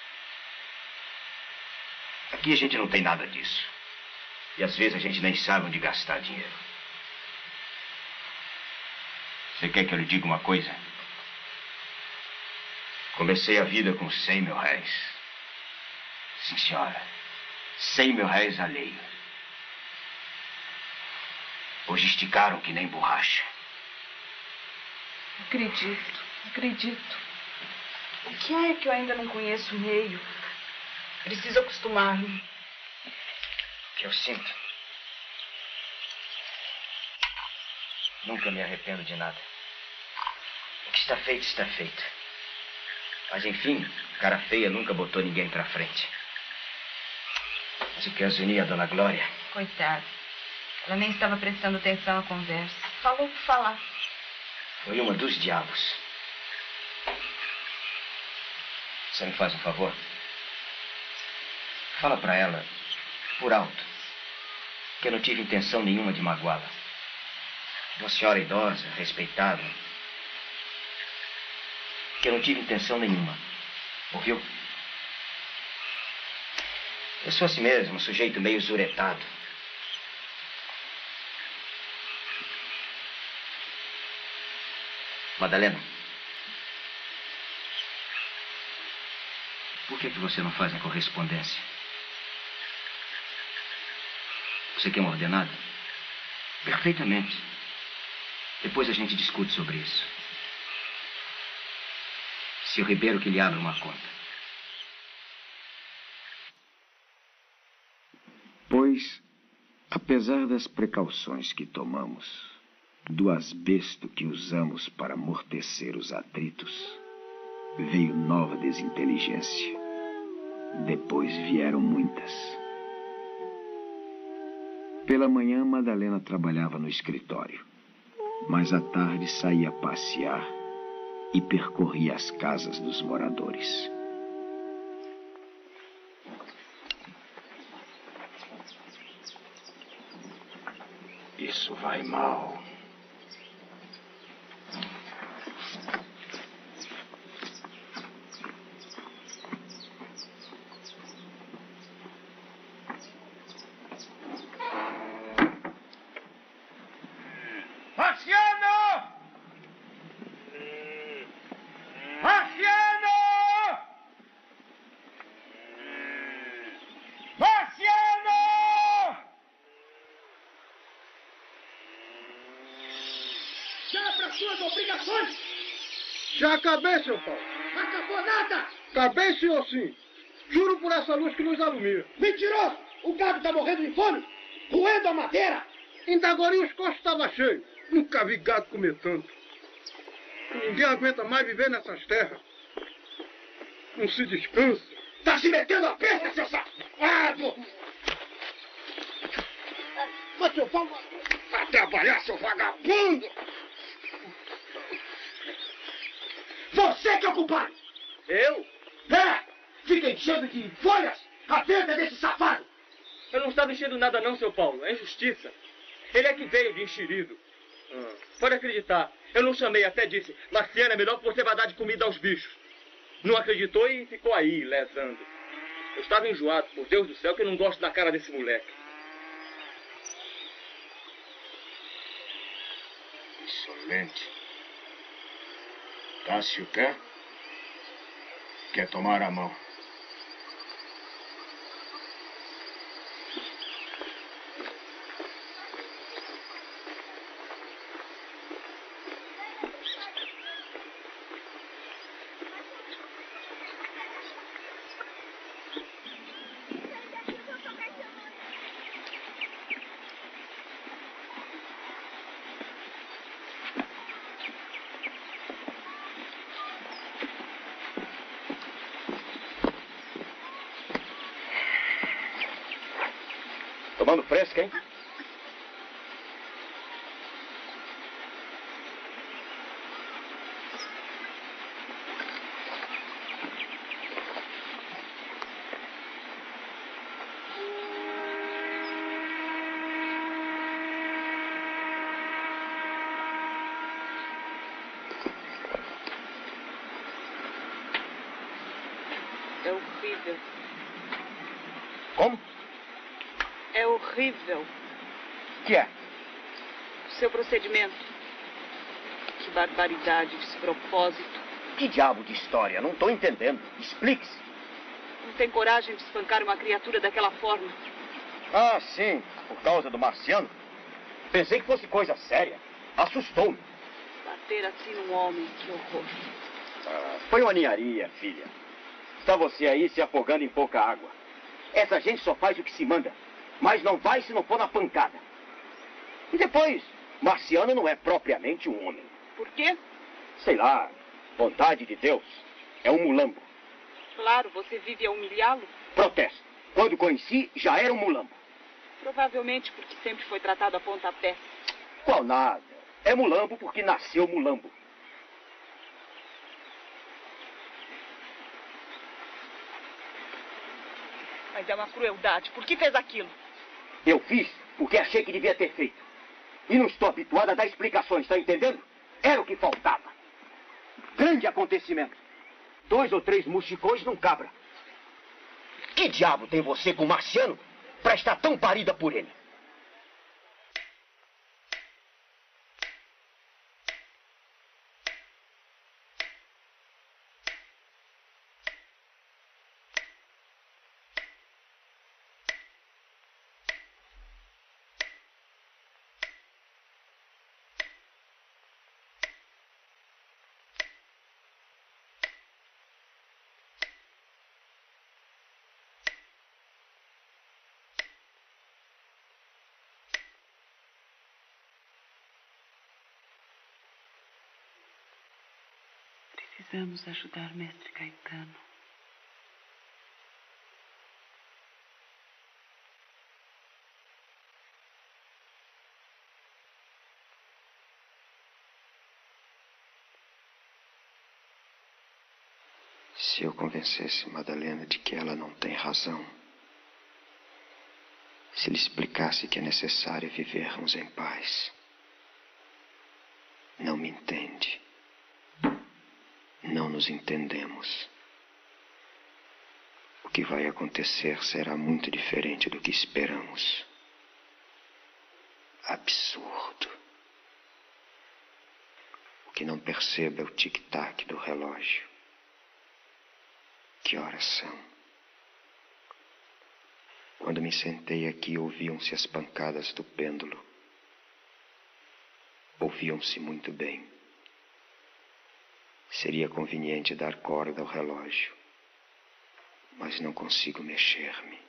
Aqui a gente não tem nada disso. E às vezes a gente nem sabe onde gastar dinheiro. Você quer que eu lhe diga uma coisa? Comecei a vida com cem mil reais. Sim, senhora. Cem mil reais alheio. Hoje esticaram que nem borracha. Acredito, acredito. O que é que eu ainda não conheço o meio? Preciso acostumar-me. O que eu sinto? Nunca me arrependo de nada. O que está feito, está feito. Mas, enfim, cara feia nunca botou ninguém pra frente. Mas o que a Zuni e a Dona Glória? Coitada. Ela nem estava prestando atenção à conversa. Falou por falar. Foi uma dos diabos. Você me faz um favor? Fala pra ela, por alto, que eu não tive intenção nenhuma de magoá-la. Uma senhora idosa, respeitável. Que eu não tive intenção nenhuma. Ouviu? Eu sou assim mesmo, um sujeito meio zuretado. Madalena, por que que você não faz a correspondência? Você quer uma ordenada? Perfeitamente. Depois a gente discute sobre isso. Se o Ribeiro que lhe abre uma conta. Pois, apesar das precauções que tomamos, do asbesto que usamos para amortecer os atritos, veio nova desinteligência. Depois vieram muitas. Pela manhã, Madalena trabalhava no escritório, mas à tarde saía passear e percorria as casas dos moradores. Isso vai mal. Marciano! Marciano! Marciano! Já para suas obrigações! Já acabei, seu Paulo. Não acabou nada! Acabei, senhor, sim. Juro por essa luz que nos alumia. Mentiroso! O gado tá morrendo de fome! Roendo a madeira! Ainda agora os costos estavam cheios. Nunca vi gado comer tanto. Ninguém aguenta mais viver nessas terras. Não se descansa. Tá se metendo a perna, seu safado! Mas, seu Paulo, vai trabalhar, seu vagabundo! Você que é o culpado! Eu? É! Fica enchendo de folhas a venda desse safado! Eu não estava enchendo nada não, seu Paulo. É injustiça. Ele é que veio de enxerido. Ah, pode acreditar. Eu não chamei, até disse, Marciano, é melhor que você vai dar de comida aos bichos. Não acreditou e ficou aí, lesando. Eu estava enjoado, por Deus do céu, que eu não gosto da cara desse moleque. Insolente. Tássio quer? Quer tomar a mão? Tomando fresca, hein? É horrível. Como? É horrível. O que é? O seu procedimento. Que barbaridade, despropósito. Que diabo de história? Não estou entendendo. Explique-se. Não tem coragem de espancar uma criatura daquela forma. Ah, sim. Por causa do Marciano? Pensei que fosse coisa séria. Assustou-me. Bater assim num homem, que horror. Ah, foi uma ninharia, filha. Está você aí se afogando em pouca água. Essa gente só faz o que se manda. Mas não vai se não for na pancada. E depois, Marciano não é propriamente um homem. Por quê? Sei lá, vontade de Deus. É um mulambo. Claro, você vive a humilhá-lo. Protesto. Quando conheci, já era um mulambo. Provavelmente porque sempre foi tratado a pontapé. Qual nada. É mulambo porque nasceu mulambo. Mas é uma crueldade. Por que fez aquilo? Eu fiz porque achei que devia ter feito. E não estou habituado a dar explicações, está entendendo? Era o que faltava. Grande acontecimento. Dois ou três muxicões num cabra. Que diabo tem você com o marciano para estar tão parida por ele? Precisamos ajudar mestre Caetano. Se eu convencesse Madalena de que ela não tem razão, se lhe explicasse que é necessário vivermos em paz, não me entende. Não nos entendemos. O que vai acontecer será muito diferente do que esperamos. Absurdo. O que não percebo é o tic-tac do relógio. Que horas são? Quando me sentei aqui, ouviam-se as pancadas do pêndulo. Ouviam-se muito bem. Seria conveniente dar corda ao relógio, mas não consigo mexer-me.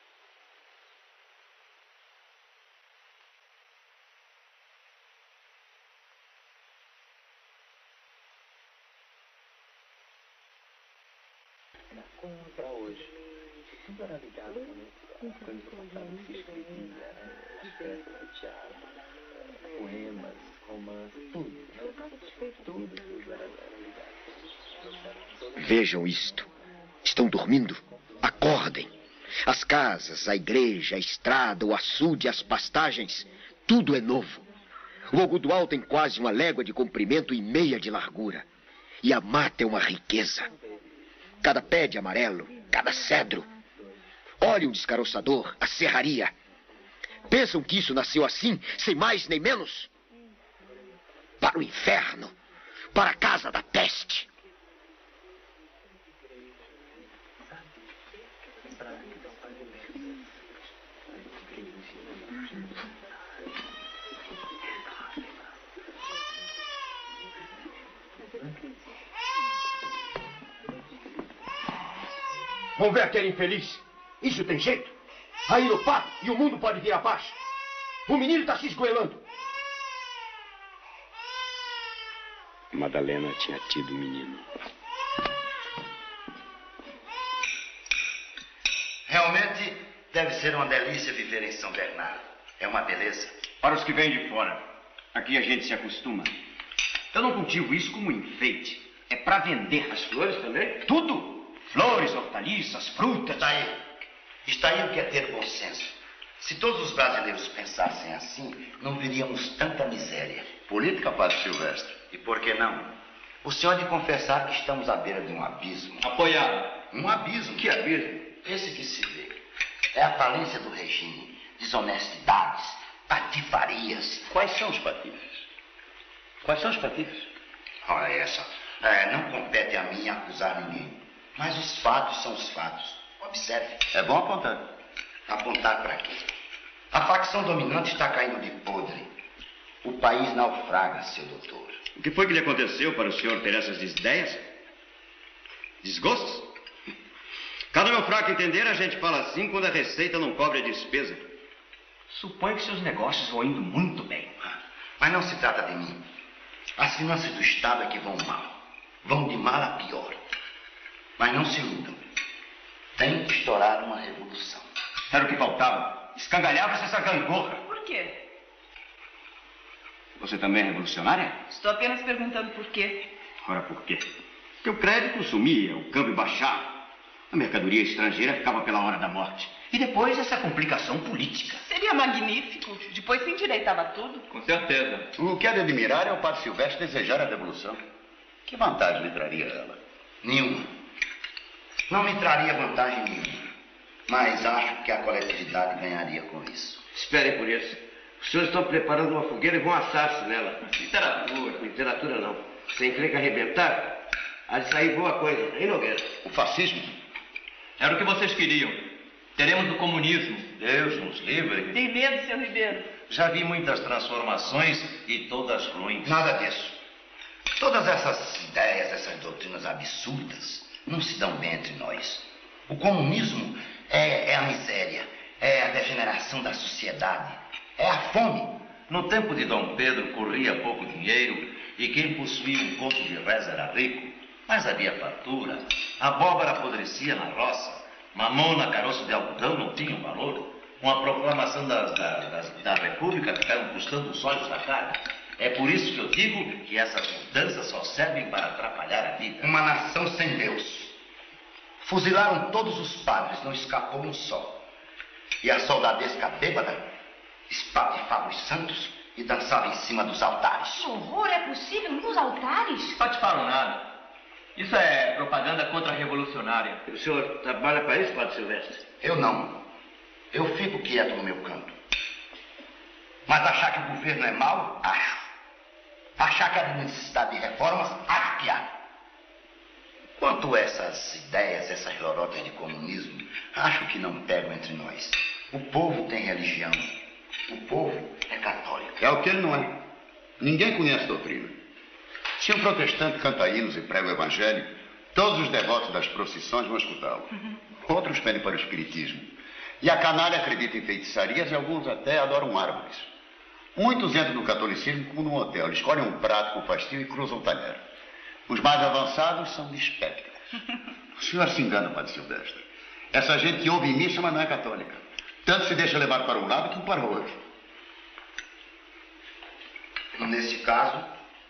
Para hoje, tudo era ligado com coisas que passavam que se escrevia, as peças de teatro, poemas, romances, tudo, né? Tudo, tudo era ligado. Vejam isto. Estão dormindo? Acordem. As casas, a igreja, a estrada, o açude, as pastagens, tudo é novo. O Algodual tem quase uma légua de comprimento e meia de largura. E a mata é uma riqueza. Cada pé de amarelo, cada cedro. Olhem o descaroçador, a serraria. Pensam que isso nasceu assim, sem mais nem menos? Para o inferno, para a casa da peste. Vamos ver aquele infeliz. Isso tem jeito? Aí no pato e o mundo pode vir abaixo. O menino está se esgoelando. Madalena tinha tido um menino. Realmente deve ser uma delícia viver em São Bernardo. É uma beleza. Para os que vêm de fora, aqui a gente se acostuma. Eu não cultivo isso como enfeite. É para vender. As flores também? Tudo. Flores, hortaliças, frutas. Está aí. Está aí o que é ter bom senso. Se todos os brasileiros pensassem assim, não veríamos tanta miséria. Política, Padre Silvestre. E por que não? O senhor há de confessar que estamos à beira de um abismo. Apoiado. Um abismo? Que abismo? Esse que se vê. É a falência do regime, desonestidades, patifarias. Quais são os patifes? Quais são os patifes? Olha essa. É, não compete a mim acusar ninguém. Mas os fatos são os fatos. Observe. É bom apontar. Apontar para quê? A facção dominante está caindo de podre. O país naufraga, seu doutor. O que foi que lhe aconteceu para o senhor ter essas ideias? Desgostos? Cada meu fraco entender, a gente fala assim quando a receita não cobre a despesa. Suponho que seus negócios vão indo muito bem. Mas não se trata de mim. As finanças do Estado é que vão mal. Vão de mal a pior. Mas não se iludam. Tem que estourar uma revolução. Era o que faltava. Escangalhava-se essa gangorra. Por quê? Você também é revolucionária? Estou apenas perguntando por quê. Ora, por quê? Porque o crédito sumia, o câmbio baixava. A mercadoria estrangeira ficava pela hora da morte. E depois essa complicação política. Seria magnífico. Depois se endireitava tudo. Com certeza. O que é de admirar é o Padre Silvestre desejar a revolução. Que vantagem lhe traria ela? Nenhuma. Não me traria vantagem nenhuma. Mas acho que a coletividade ganharia com isso. Esperem por isso. Os senhores estão preparando uma fogueira e vão assar-se nela. Literatura. Literatura não. Sem encrenca arrebentar, há de sair boa coisa, hein, Nogueira? O fascismo? Era o que vocês queriam. Teremos o comunismo. Deus nos livre. Tem medo, seu Ribeiro? Já vi muitas transformações e todas ruins. Nada disso. Todas essas ideias, essas doutrinas absurdas, não se dão bem entre nós. O comunismo é, é a miséria, é a degeneração da sociedade, é a fome. No tempo de Dom Pedro corria pouco dinheiro e quem possuía um conto de réis era rico. Mas havia fartura, a abóbora apodrecia na roça, mamona, caroço de algodão não tinham valor. Com a proclamação da, da, da, da República ficaram custando os olhos da cara. É por isso que eu digo que essas mudanças só servem para atrapalhar a vida. Uma nação sem Deus. Fuzilaram todos os padres, não escapou um só. E a soldadesca bêbada espatifava os santos e dançava em cima dos altares. Que horror, é possível nos altares? Patifaram nada. Isso é propaganda contra-revolucionária. O senhor trabalha para isso, Padre Silvestre? Eu não. Eu fico quieto no meu canto. Mas achar que o governo é mau, acho. Achar que há necessidade de reformas, acho que há. Quanto a essas ideias, essas lorotas de comunismo, acho que não pegam entre nós. O povo tem religião. O povo é católico. É o que ele não é. Ninguém conhece doutrina. Se um protestante canta hinos e prega o evangelho, todos os devotos das procissões vão escutá-lo. Uhum. Outros pedem para o espiritismo. E a canalha acredita em feitiçarias e alguns até adoram árvores. Muitos entram no catolicismo como num hotel. Escolhem um prato com pastil e cruzam o talher. Os mais avançados são de espectros. O senhor se engana, Padre Silvestre. Essa gente ouve missa, mas não é católica. Tanto se deixa levar para um lado como para o outro. Nesse caso...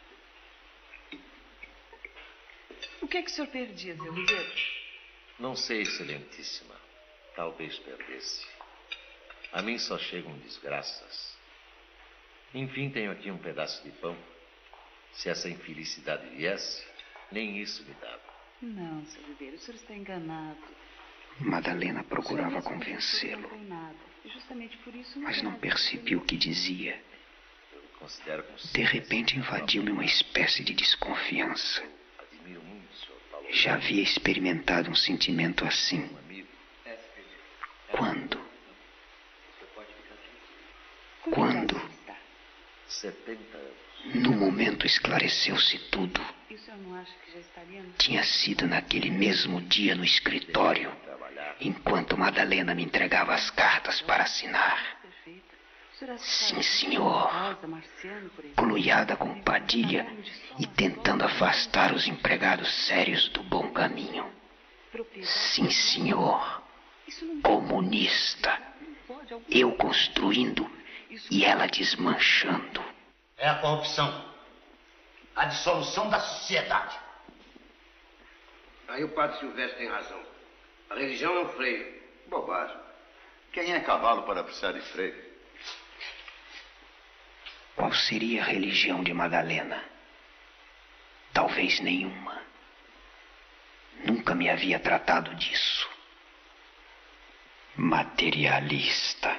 O que é que o senhor perdia, seu Ribeiro? Não sei, excelentíssima. Talvez perdesse. A mim só chegam desgraças. Enfim, tenho aqui um pedaço de pão. Se essa infelicidade viesse, nem isso me dava. Não, seu Ribeiro, o senhor está enganado. Madalena procurava convencê-lo, mas não percebi o que dizia. De repente invadiu-me uma espécie de desconfiança. Já havia experimentado um sentimento assim. Quando? Quando? setenta anos. No momento esclareceu-se tudo. Tinha sido naquele mesmo dia no escritório, enquanto Madalena me entregava as cartas para assinar. Sim, senhor. Coluiada com Padilha e tentando afastar os empregados sérios do bom caminho. Sim, senhor. Comunista. Eu construindo e ela desmanchando. É a corrupção. A dissolução da sociedade. Aí o Padre Silvestre tem razão. A religião é um freio. Bobagem. Quem é cavalo para precisar de freio? Qual seria a religião de Madalena? Talvez nenhuma. Nunca me havia tratado disso. Materialista.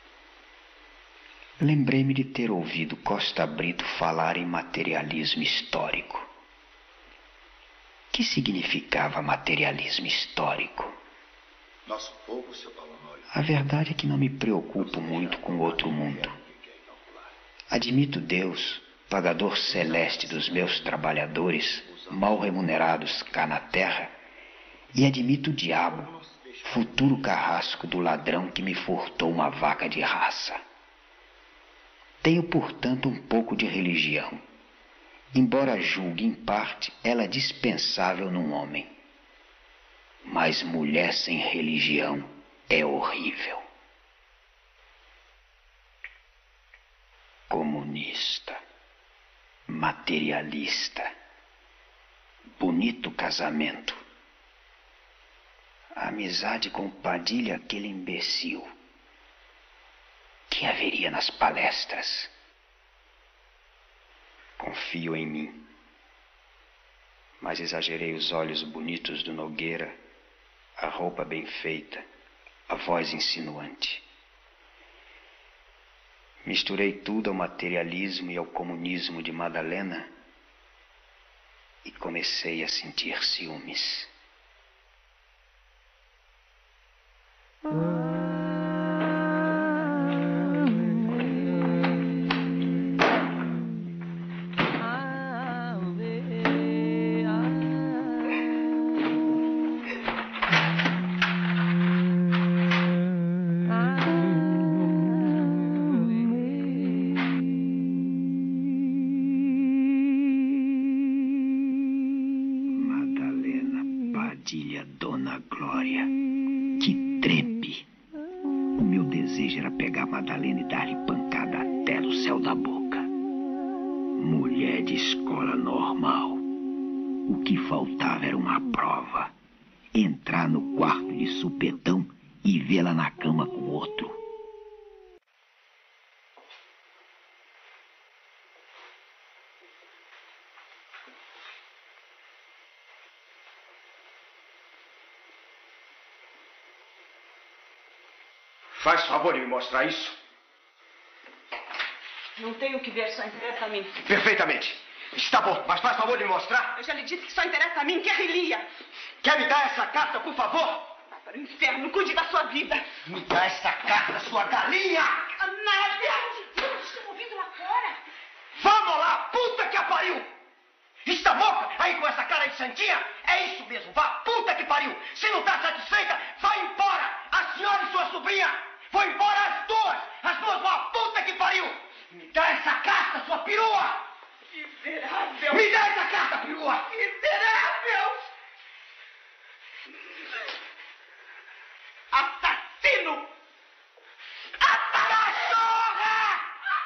Lembrei-me de ter ouvido Costa Brito falar em materialismo histórico. Que significava materialismo histórico? Nosso povo, seu Paulo Honório. A verdade é que não me preocupo muito com o outro mundo. Admito Deus, pagador celeste dos meus trabalhadores, mal remunerados cá na terra, e admito o diabo, futuro carrasco do ladrão que me furtou uma vaca de raça. Tenho, portanto, um pouco de religião, embora julgue, em parte, ela dispensável num homem. Mas mulher sem religião é horrível. Comunista, materialista, bonito casamento. A amizade com Padilha, aquele imbecil. Que haveria nas palestras? Confio em mim, mas exagerei os olhos bonitos do Nogueira, a roupa bem feita, a voz insinuante. Misturei tudo ao materialismo e ao comunismo de Madalena e comecei a sentir ciúmes. Dona Glória, que trepe! O meu desejo era pegar Madalena e dar-lhe pancada até no céu da boca. Mulher de escola normal. O que faltava era uma prova. Entrar no quarto de supetão e vê-la na cama com outro. Faz favor de me mostrar isso. Não tenho o que ver, só interessa a mim. Perfeitamente. Está bom, mas faz favor de me mostrar. Eu já lhe disse que só interessa a mim, guerrilha. Quer me dar essa carta, por favor? Vai para o inferno, cuide da sua vida. Me dá essa carta, sua galinha! Nada! Estão ouvindo lá fora? Vamos lá, puta que a pariu! Está moca aí com essa cara de santinha? É isso mesmo, vá, puta que pariu! Se não está satisfeita, vai embora! A senhora e sua sobrinha! Vão embora as duas! As duas vão a puta que pariu! Me dá essa carta, sua perua! Miserável! Me dá essa carta, perua! Miserável! Assassino! Cachorra!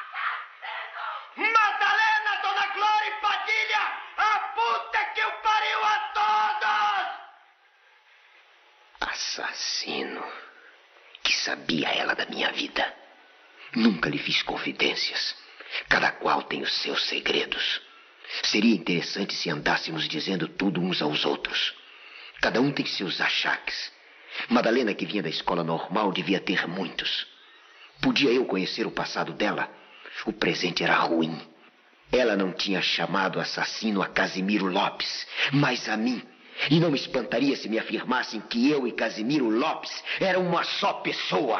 Madalena, Dona Glória e Padilha! A puta que o pariu a todos! Assassino. Que sabia ela da minha vida? Nunca lhe fiz confidências. Cada qual tem os seus segredos. Seria interessante se andássemos dizendo tudo uns aos outros. Cada um tem seus achaques. Madalena, que vinha da escola normal, devia ter muitos. Podia eu conhecer o passado dela? O presente era ruim. Ela não tinha chamado assassino a Casimiro Lopes, mas a mim. E não me espantaria se me afirmassem que eu e Casimiro Lopes eram uma só pessoa.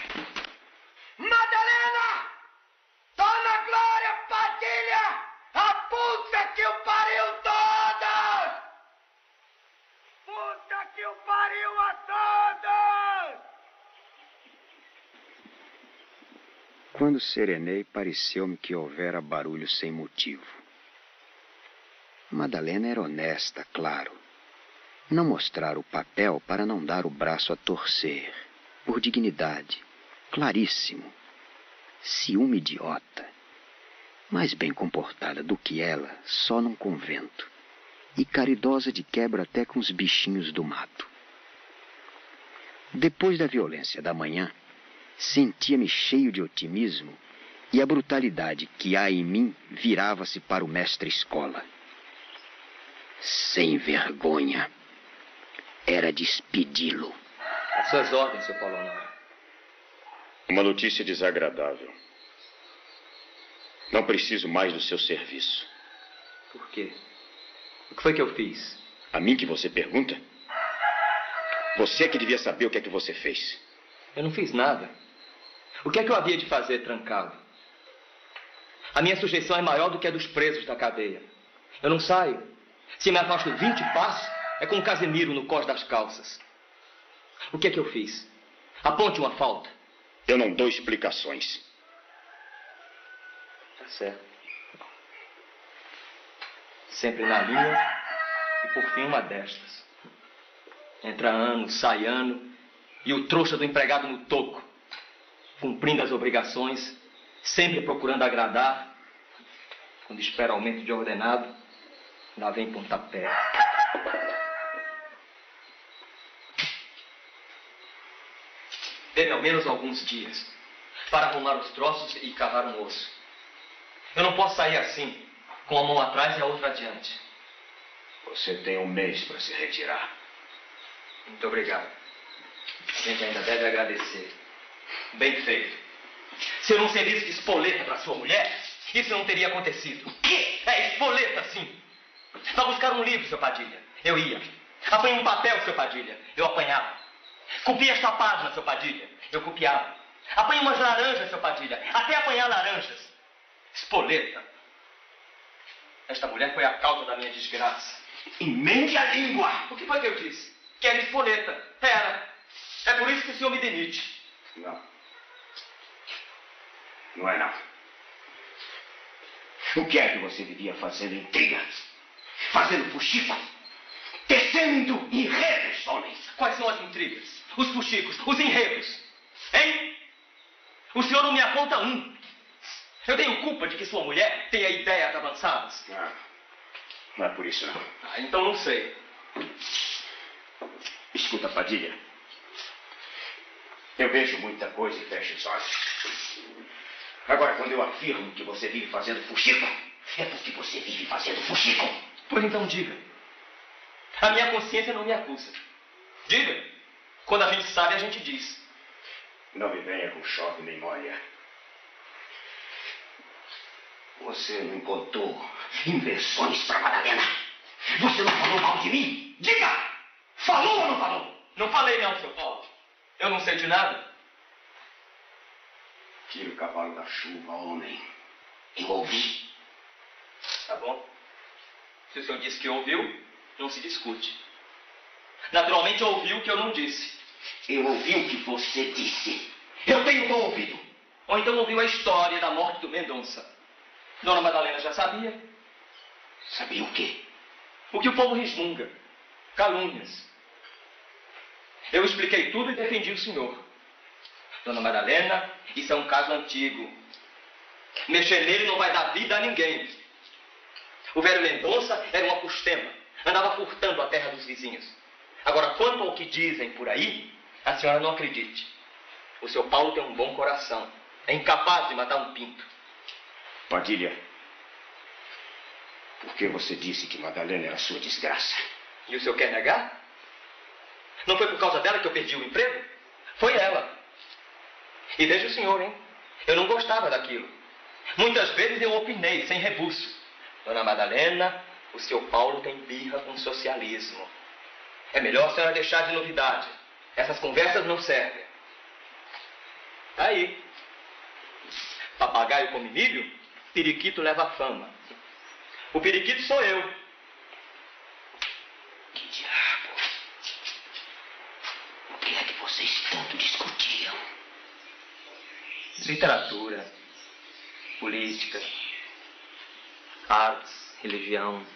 Madalena! Dona Glória Padilha! A puta que o pariu todos! Puta que o pariu a todos! Quando serenei, pareceu-me que houvera barulho sem motivo. Madalena era honesta, claro. Não mostrar o papel para não dar o braço a torcer. Por dignidade. Claríssimo. Ciúme idiota. Mais bem comportada do que ela, só num convento. E caridosa de quebra até com os bichinhos do mato. Depois da violência da manhã, sentia-me cheio de otimismo e a brutalidade que há em mim virava-se para o mestre-escola. Sem vergonha. Era despedi-lo. As suas ordens, seu Paulo Honório. Uma notícia desagradável. Não preciso mais do seu serviço. Por quê? O que foi que eu fiz? A mim que você pergunta? Você que devia saber o que é que você fez. Eu não fiz nada. O que é que eu havia de fazer, trancá-lo? A minha sujeição é maior do que a dos presos da cadeia. Eu não saio. Se me afasto vinte passos, é com o Casimiro no cós das calças. O que é que eu fiz? Aponte uma falta. Eu não dou explicações. Tá certo. Sempre na linha e por fim uma destas. Entra ano, sai ano e o trouxa do empregado no toco, cumprindo as obrigações, sempre procurando agradar. Quando espera aumento de ordenado, lá vem pontapé. Dê-me ao menos alguns dias para arrumar os troços e cavar um osso. Eu não posso sair assim, com a mão atrás e a outra adiante. Você tem um mês para se retirar. Muito obrigado. A gente ainda deve agradecer. Bem feito. Se eu não servisse de espoleta para sua mulher, isso não teria acontecido. O quê? É, espoleta, sim. Para buscar um livro, seu Padilha. Eu ia. Apanhei um papel, seu Padilha. Eu apanhava. Copiei esta página, seu Padilha. Eu copiava. Apanhei umas laranjas, seu Padilha. Até apanhar laranjas. Espoleta. Esta mulher foi a causa da minha desgraça. Emende a língua! O que foi que eu disse? Que era espoleta. Era. É por isso que o senhor me demite. Não. Não é não. O que é que você vivia fazendo intrigas? Fazendo fuxico? Tecendo enredos, homens? Quais são as intrigas? Os fuxicos? Os enredos? Hein? O senhor não me aponta um. Eu tenho culpa de que sua mulher tenha ideias avançadas. Não. Não é por isso, não. Ah, então não sei. Escuta, Padilha. Eu vejo muita coisa e fecho os olhos. Agora, quando eu afirmo que você vive fazendo fuxico, é porque você vive fazendo fuxico. Pois então diga. A minha consciência não me acusa. Diga. Quando a gente sabe, a gente diz. Não me venha com choque nem molha. Você não contou invenções para Madalena? Você não falou mal de mim? Diga! Falou ou não falou? Não falei não, seu Paulo. Eu não sei de nada. Tira o cavalo da chuva, homem. Eu ouvi. Tá bom. Se o senhor disse que ouviu, não se discute. Naturalmente ouviu o que eu não disse. Eu ouvi o que você disse. Eu tenho bom ouvido. Ou então ouviu a história da morte do Mendonça. Dona Madalena já sabia. Sabia o quê? O que o povo resmunga. Calúnias. Eu expliquei tudo e defendi o senhor. Dona Madalena, isso é um caso antigo. Mexer nele não vai dar vida a ninguém. O velho Mendonça era uma costema. Andava furtando a terra dos vizinhos. Agora, quanto ao que dizem por aí, a senhora não acredite. O seu Paulo tem um bom coração. É incapaz de matar um pinto. Padilha, por que você disse que Madalena era sua desgraça? E o senhor quer negar? Não foi por causa dela que eu perdi o emprego? Foi ela. E veja o senhor, hein? Eu não gostava daquilo. Muitas vezes eu opinei, sem rebuço. Dona Madalena, o seu Paulo tem birra com o socialismo. É melhor a senhora deixar de novidade. Essas conversas não servem. Aí. Papagaio come milho, periquito leva fama. O periquito sou eu. Que diabo? O que é que vocês tanto discutiam? Literatura, política, artes, religião.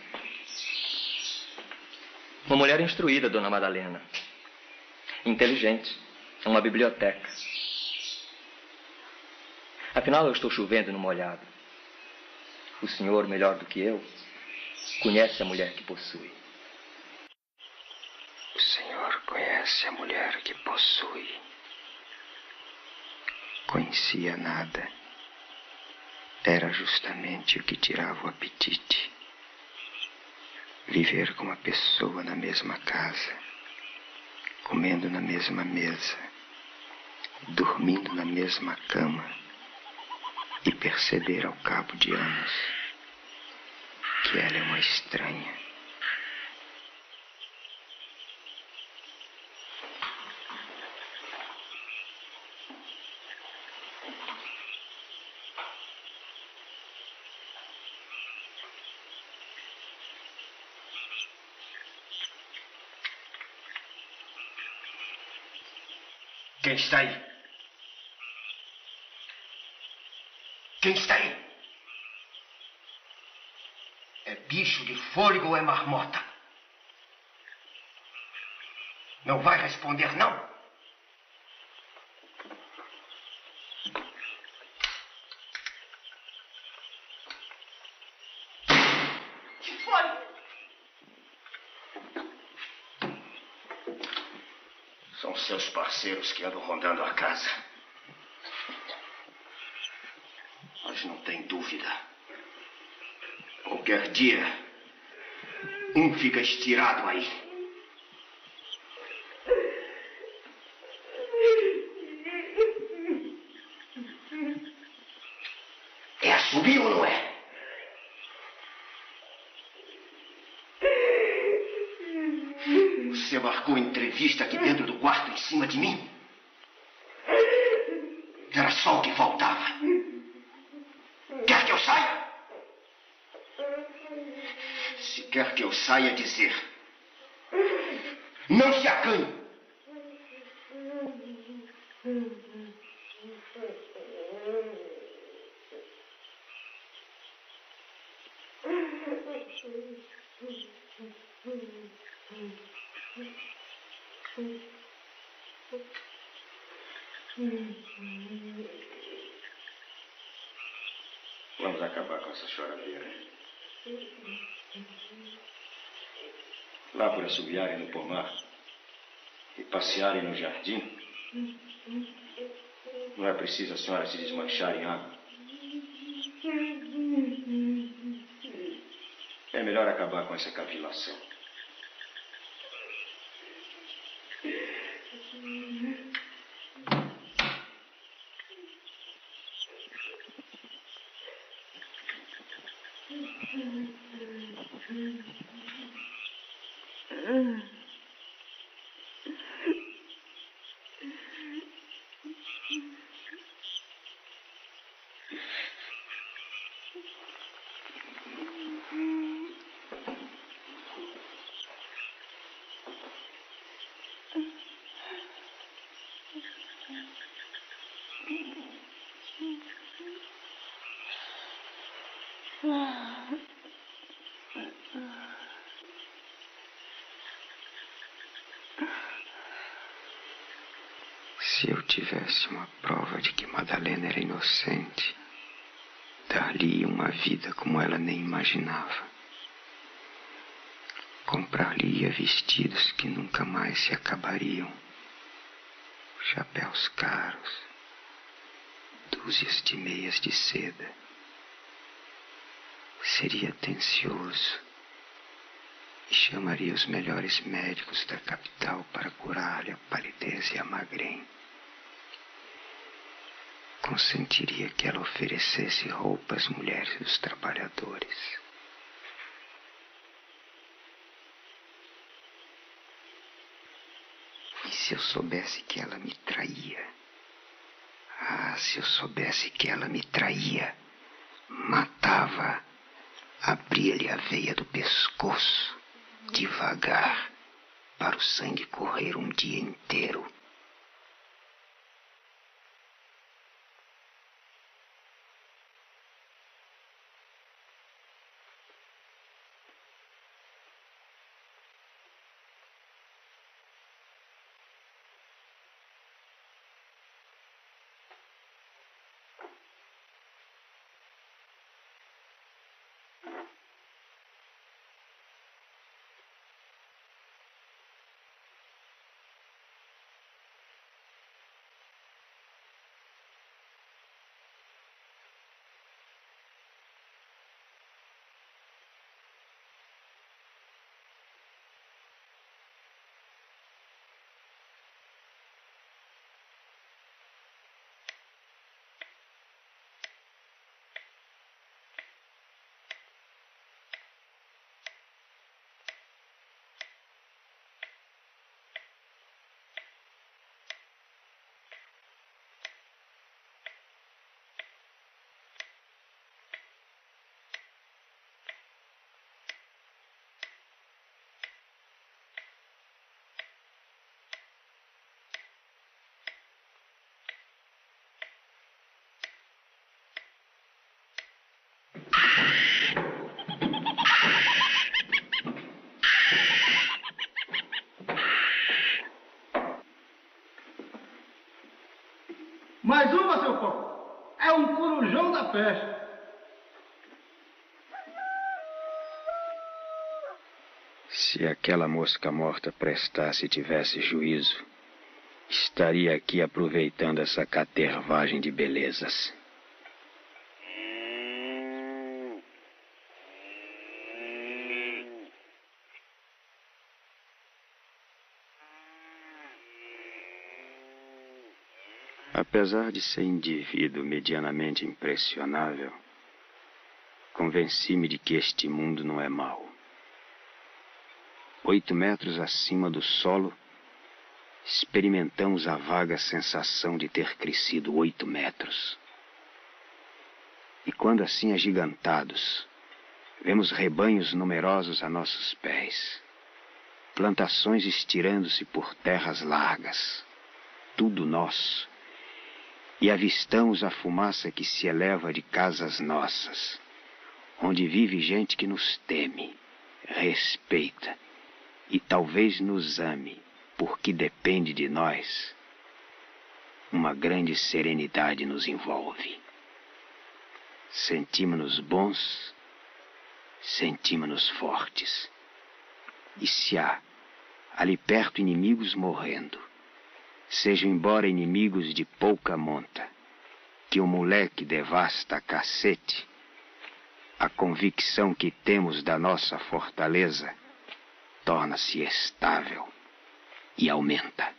Uma mulher instruída, Dona Madalena. Inteligente. É uma biblioteca. Afinal, eu estou chovendo no molhado. O senhor, melhor do que eu, conhece a mulher que possui. O senhor conhece a mulher que possui. Conhecia nada. Era justamente o que tirava o apetite. Viver com uma pessoa na mesma casa, comendo na mesma mesa, dormindo na mesma cama, e perceber ao cabo de anos que ela é uma estranha. Quem está aí? Quem está aí? É bicho de fôlego ou é marmota? Não vai responder, não? Que foi? São seus parceiros que andam rondando a casa. Mas não tem dúvida. Qualquer dia, um fica estirado aí. Assobio ou não é? Você marcou entrevista aqui dentro do quarto em cima de mim? Era só o que faltava. Quer que eu saia? Se quer que eu saia, dizer. Não se acanhe. Vamos acabar com essa choradeira. Lá por assobiarem no pomar e passearem no jardim, não é preciso a senhora se desmanchar em água. É melhor acabar com essa cavilação. Se eu tivesse uma prova de que Madalena era inocente, dar-lhe uma vida como ela nem imaginava. Comprar-lhe-ia vestidos que nunca mais se acabariam, chapéus caros, dúzias de meias de seda. Seria atencioso e chamaria os melhores médicos da capital para curar-lhe a palidez e a magrém. Consentiria que ela oferecesse roupa às mulheres dos trabalhadores. E se eu soubesse que ela me traía? Ah, se eu soubesse que ela me traía, matava, abria-lhe a veia do pescoço, devagar, para o sangue correr um dia inteiro. Mais uma, seu Paulo. É um corujão da peste. Se aquela mosca morta prestasse e tivesse juízo, estaria aqui aproveitando essa catervagem de belezas. Apesar de ser indivíduo medianamente impressionável, convenci-me de que este mundo não é mau. Oito metros acima do solo, experimentamos a vaga sensação de ter crescido oito metros. E quando assim agigantados, vemos rebanhos numerosos a nossos pés, plantações estirando-se por terras largas, tudo nosso, e avistamos a fumaça que se eleva de casas nossas, onde vive gente que nos teme, respeita e talvez nos ame, porque depende de nós. Uma grande serenidade nos envolve. Sentimos-nos bons, sentimos-nos fortes. E se há ali perto inimigos morrendo, sejam embora inimigos de pouca monta, que o moleque devasta a cacete, a convicção que temos da nossa fortaleza torna-se estável e aumenta.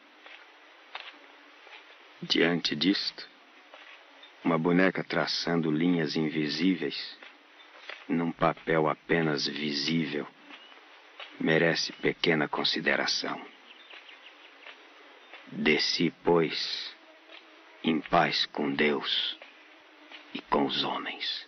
Diante disto, uma boneca traçando linhas invisíveis num papel apenas visível merece pequena consideração. Desci, pois, em paz com Deus e com os homens.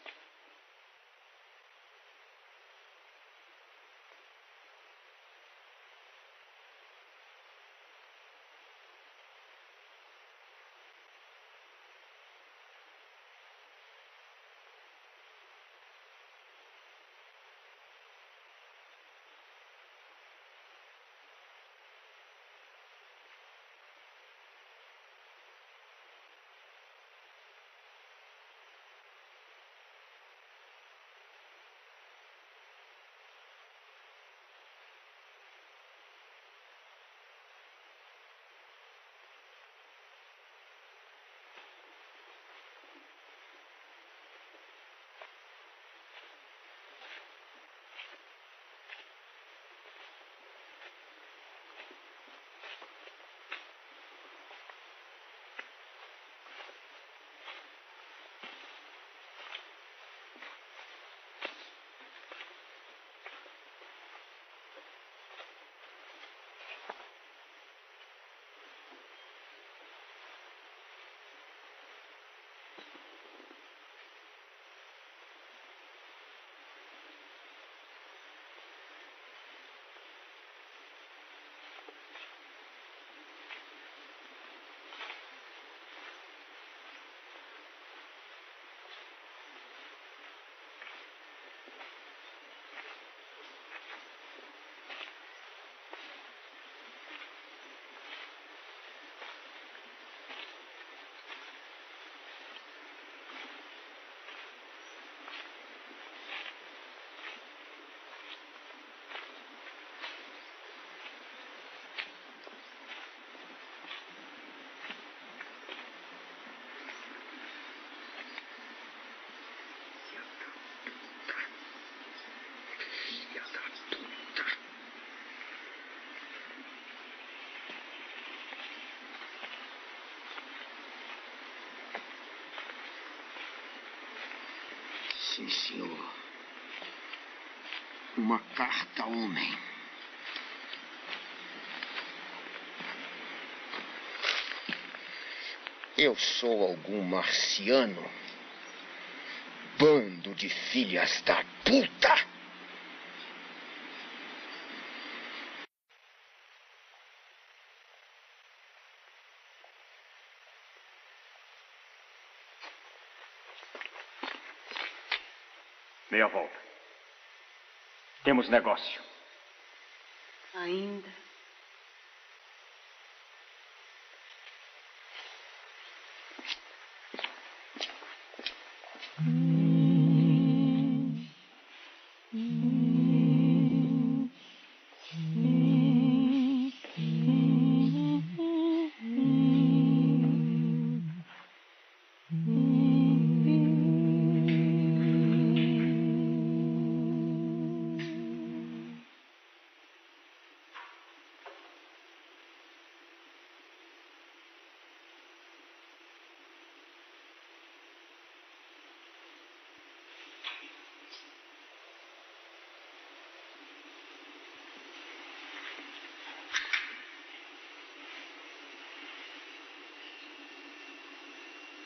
Sim, senhor. Uma carta, homem. Eu sou algum marciano? Bando de filhas da puta! Meia volta. Temos negócio. Ainda.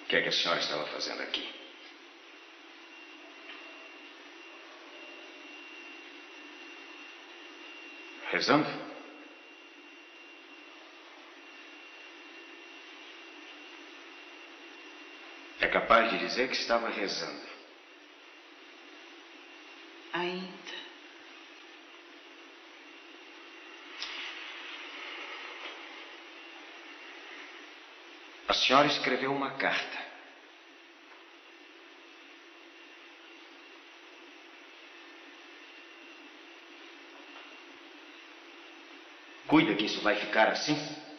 O que é que a senhora estava fazendo aqui? Rezando? É capaz de dizer que estava rezando. Ainda. A senhora escreveu uma carta. Cuida que isso vai ficar assim.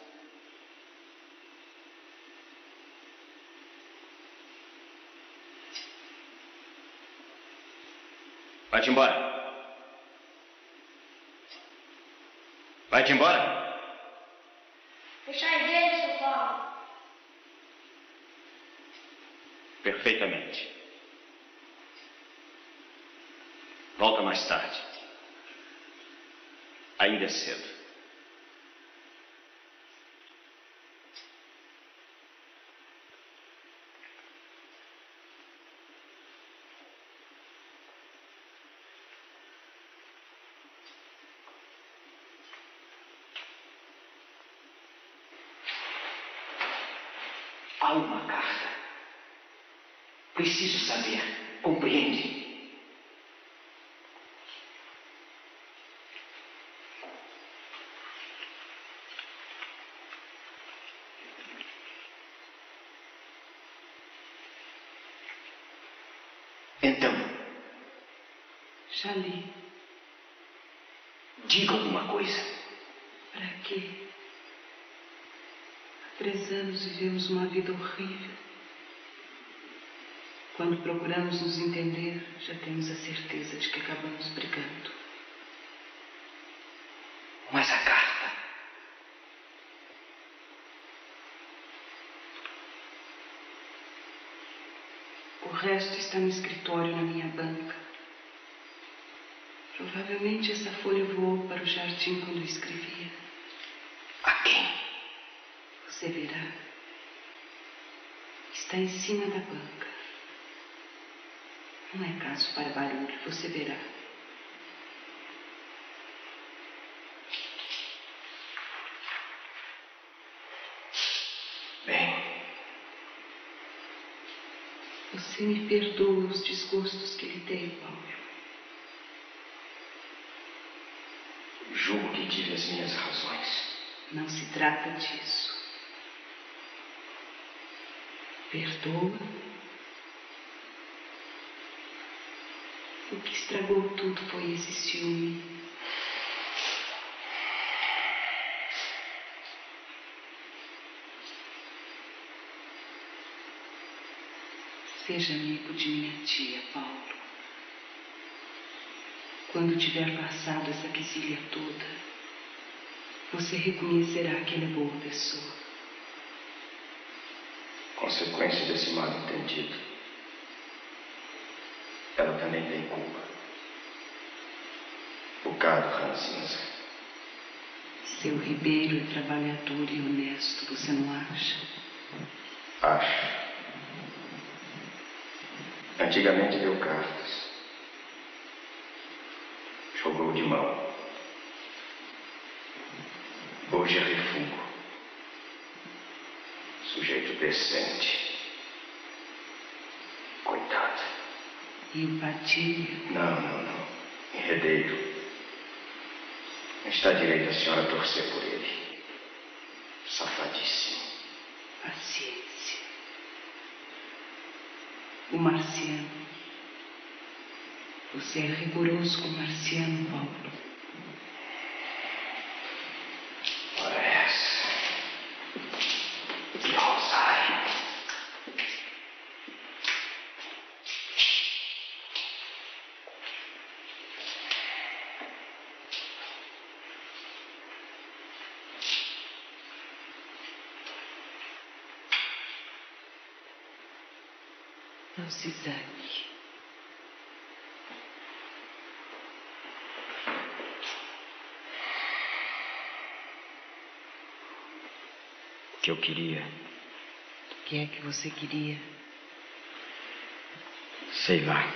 Vai-te embora. Vai-te embora. Deixa a igreja, seu Paulo. Perfeitamente. Volta mais tarde. Ainda é cedo. Há uma carta. Preciso saber. Compreende? Então. Já li. Diga alguma coisa. Para quê? Há três anos vivemos uma vida horrível. Quando procuramos nos entender, já temos a certeza de que acabamos brigando. Mas a carta. O resto está no escritório na minha banca. Provavelmente essa folha voou para o jardim quando eu escrevia. A quem? Você verá. Está em cima da banca. Não é caso para barulho, você verá. Bem. Você me perdoa os desgostos que lhe dei, Paulo. Julgo que tive as minhas razões. Não se trata disso. Perdoa. O que estragou tudo foi esse ciúme. Seja amigo de minha tia, Paulo. Quando tiver passado essa quesilha toda, você reconhecerá que ele é boa pessoa. Consequência desse mal entendido. Ela também tem culpa. Bocado ranzinza. Seu Ribeiro é trabalhador e honesto, você não acha? Acho. Antigamente deu cartas. Jogou de mão. Hoje é refúgio. Sujeito decente. Coitado. Empatia? Não, não, não. Enredeiro. Está direito a senhora torcer por ele. Safadíssimo. Paciência. O Marciano. Você é rigoroso com o Marciano, Paulo. Ora essa. Que rosário. Não se zangue. O que eu queria que é que você queria? Sei lá.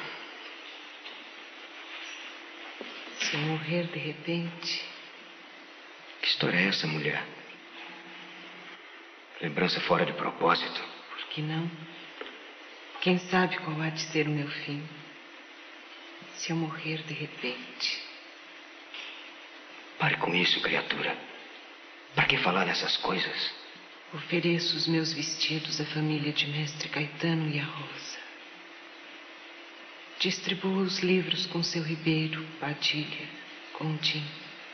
Se eu morrer de repente... Que história é essa, mulher? Lembrança fora de propósito. Por que não? Quem sabe qual há de ser o meu fim? Se eu morrer de repente... Pare com isso, criatura. Para que falar nessas coisas? Ofereço os meus vestidos à família de Mestre Caetano e à Rosa. Distribua os livros com seu Ribeiro, Padilha, Condim.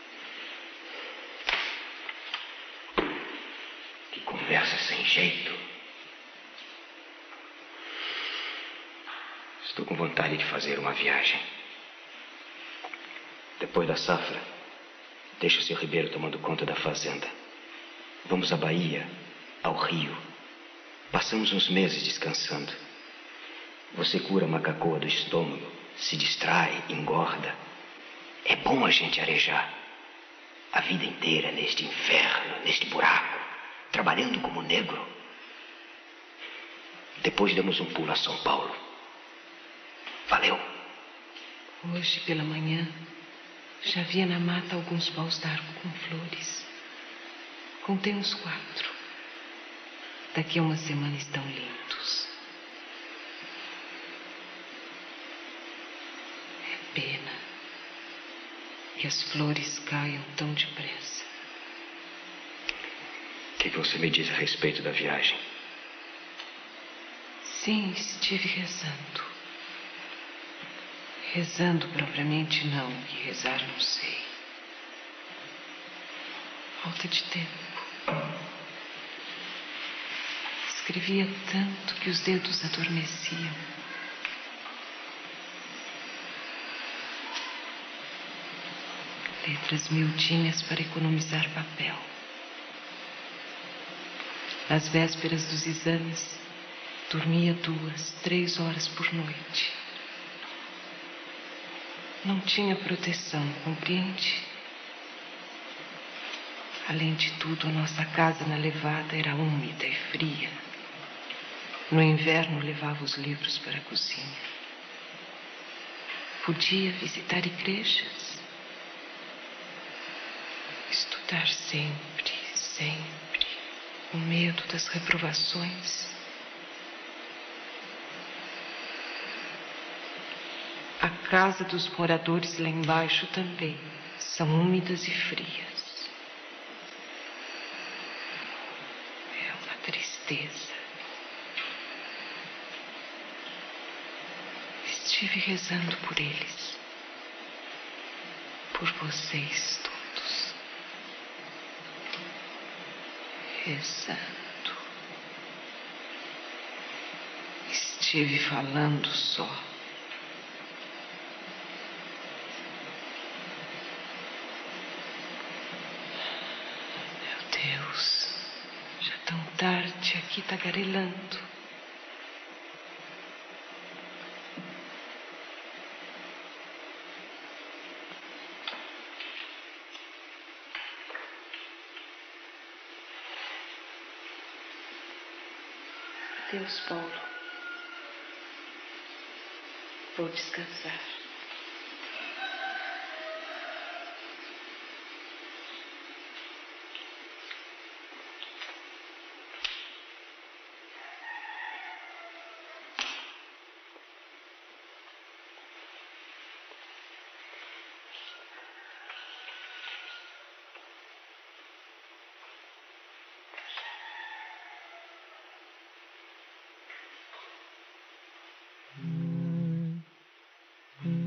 Que conversa sem jeito. Estou com vontade de fazer uma viagem. Depois da safra, deixa o seu Ribeiro tomando conta da fazenda. Vamos à Bahia, ao Rio. Passamos uns meses descansando. Você cura a macacoa do estômago, se distrai, engorda. É bom a gente arejar. A vida inteira neste inferno, neste buraco, trabalhando como negro. Depois damos um pulo a São Paulo. Valeu. Hoje pela manhã, já via na mata alguns paus d'arco com flores. Contei uns quatro. Daqui a uma semana estão lindos. É pena que as flores caiam tão depressa. O que você me diz a respeito da viagem? Sim, estive rezando. Rezando propriamente não, que rezar não sei. Falta de tempo. Escrevia tanto que os dedos adormeciam. Letras miudinhas para economizar papel. Nas vésperas dos exames, dormia duas, três horas por noite. Não tinha proteção, compreende? Além de tudo, a nossa casa na levada era úmida e fria. No inverno, levava os livros para a cozinha. Podia visitar igrejas. Estudar sempre, sempre, com medo das reprovações. A casa dos moradores lá embaixo também são úmidas e frias. É uma tristeza. Estive rezando por eles, por vocês todos. Rezando. Estive falando só. Tão tarde aqui tagarelando. Adeus, Paulo. Vou descansar. Mm-hmm.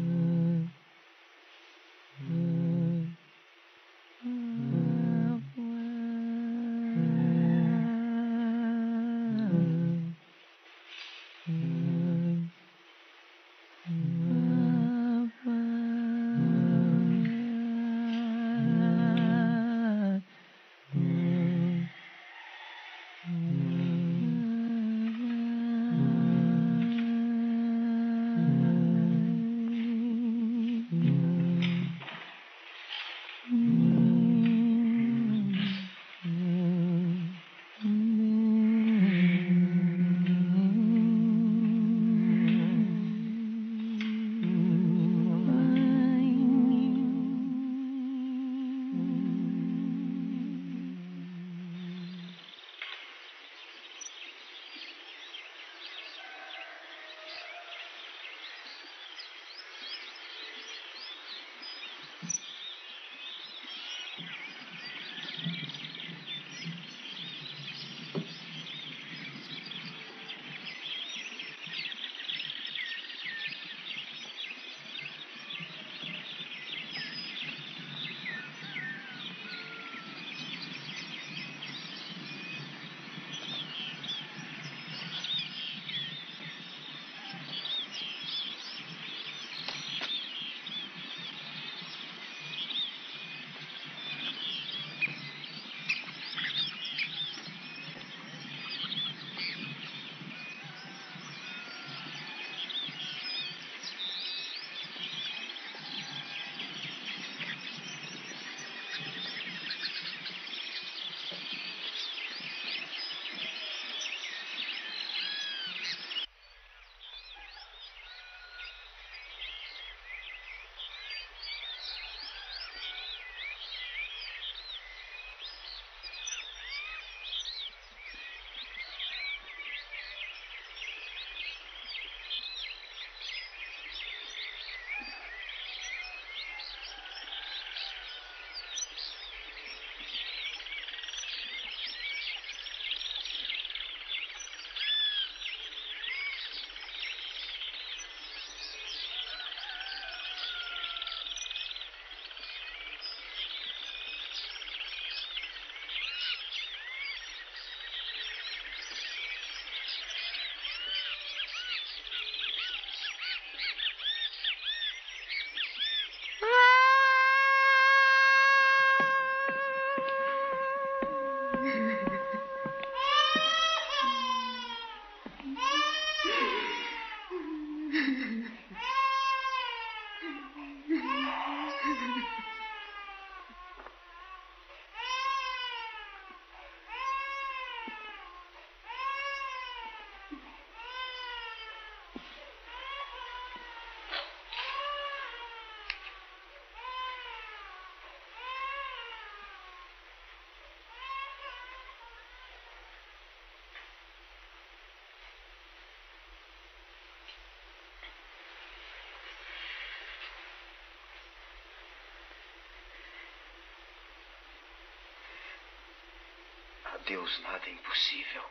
Deus nada é impossível.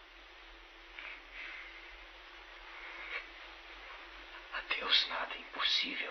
A Deus nada é impossível.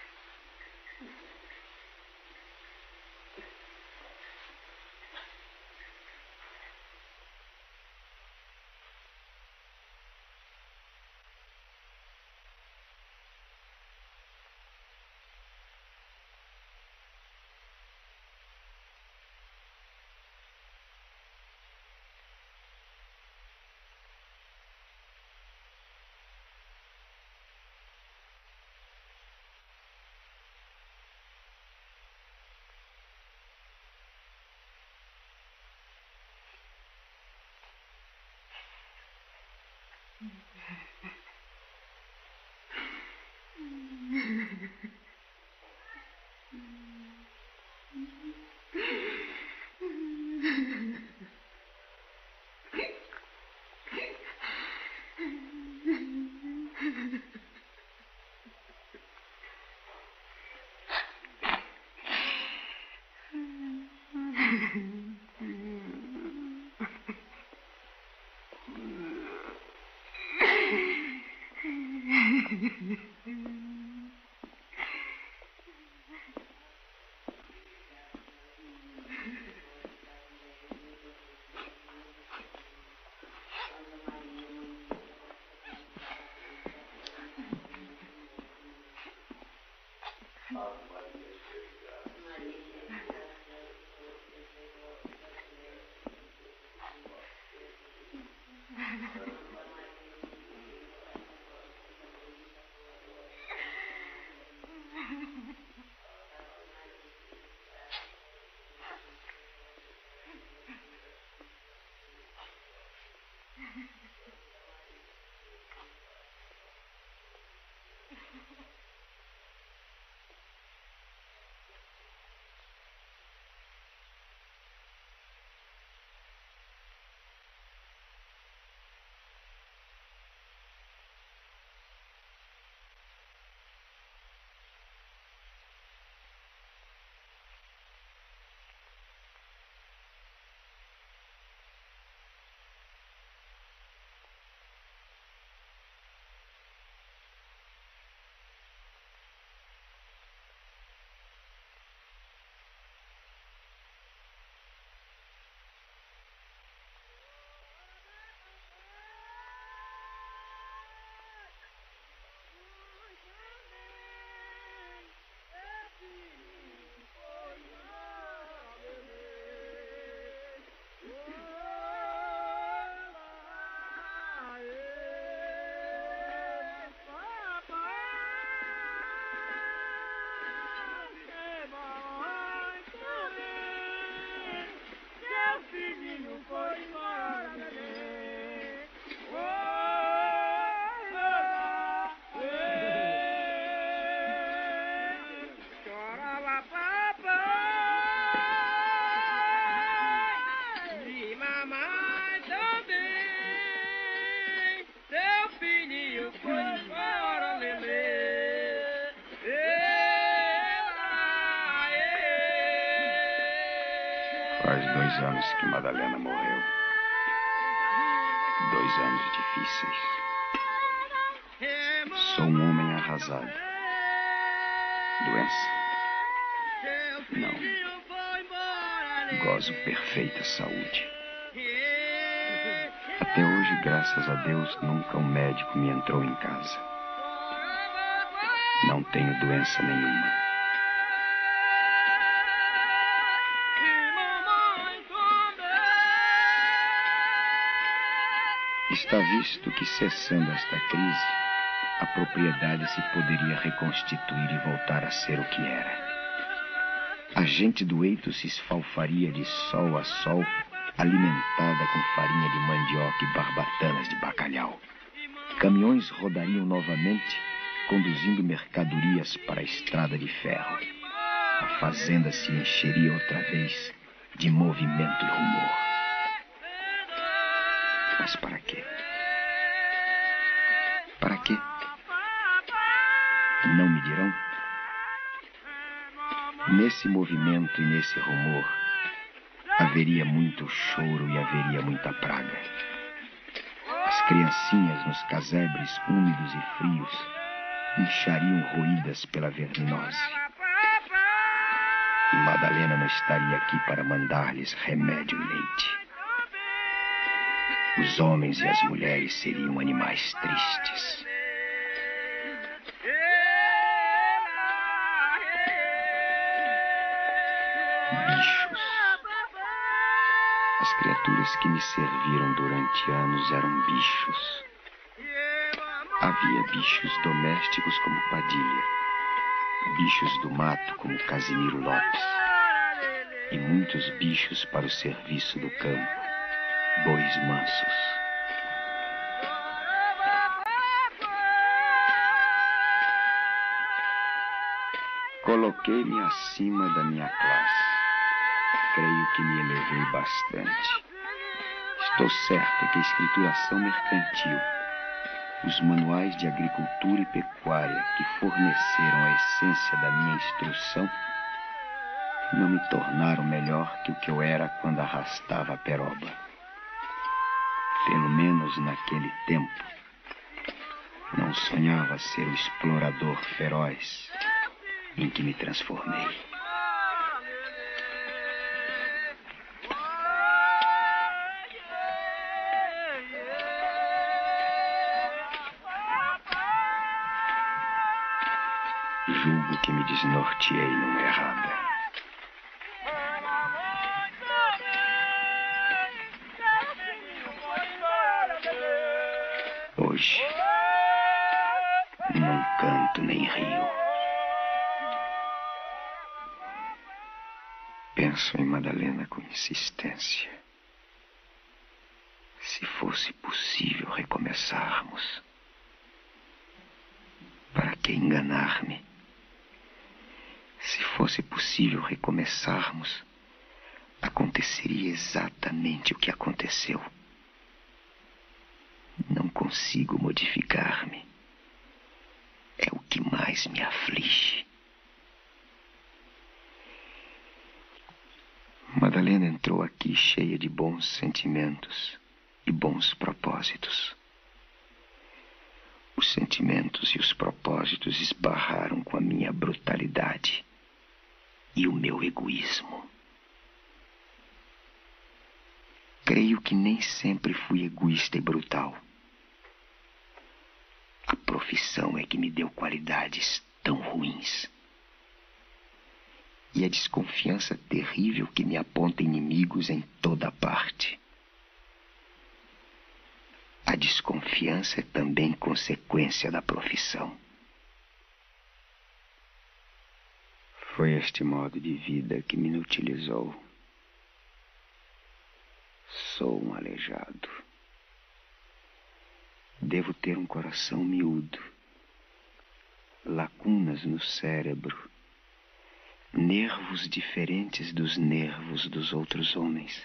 Faz dois anos que Madalena morreu. Dois anos difíceis. Sou um homem arrasado. Doença? Não. Gozo perfeita saúde. Até hoje, graças a Deus, nunca um médico me entrou em casa. Não tenho doença nenhuma. Está visto que, cessando esta crise, a propriedade se poderia reconstituir e voltar a ser o que era. A gente do eito se esfalfaria de sol a sol, alimentada com farinha de mandioca e barbatanas de bacalhau. Caminhões rodariam novamente, conduzindo mercadorias para a estrada de ferro. A fazenda se encheria outra vez de movimento e rumor. Mas para quê? Para quê? Não me dirão? Nesse movimento e nesse rumor, haveria muito choro e haveria muita praga. As criancinhas nos casebres úmidos e frios inchariam roídas pela verminose. E Madalena não estaria aqui para mandar-lhes remédio e leite. Os homens e as mulheres seriam animais tristes. Bichos. As criaturas que me serviram durante anos eram bichos. Havia bichos domésticos como Padilha, bichos do mato como Casimiro Lopes, e muitos bichos para o serviço do campo, bois mansos. Coloquei-me acima da minha classe. Creio que me elevei bastante. Estou certo que a escrituração mercantil, os manuais de agricultura e pecuária que forneceram a essência da minha instrução não me tornaram melhor que o que eu era quando arrastava a peroba. Pelo menos naquele tempo, não sonhava ser o explorador feroz em que me transformei. Julgo que me desnorteei numa errada. Hoje, não canto nem rio. Penso em Madalena com insistência. Se fosse possível recomeçarmos, para que enganar-me? Se fosse possível recomeçarmos, aconteceria exatamente o que aconteceu. Não consigo modificar-me. É o que mais me aflige. Madalena entrou aqui cheia de bons sentimentos e bons propósitos. Os sentimentos e os propósitos esbarraram com a minha brutalidade e o meu egoísmo. Creio que nem sempre fui egoísta e brutal. A profissão é que me deu qualidades tão ruins. E a desconfiança terrível que me aponta inimigos em toda parte. A desconfiança é também consequência da profissão. Foi este modo de vida que me inutilizou. Sou um aleijado. Devo ter um coração miúdo, lacunas no cérebro, nervos diferentes dos nervos dos outros homens,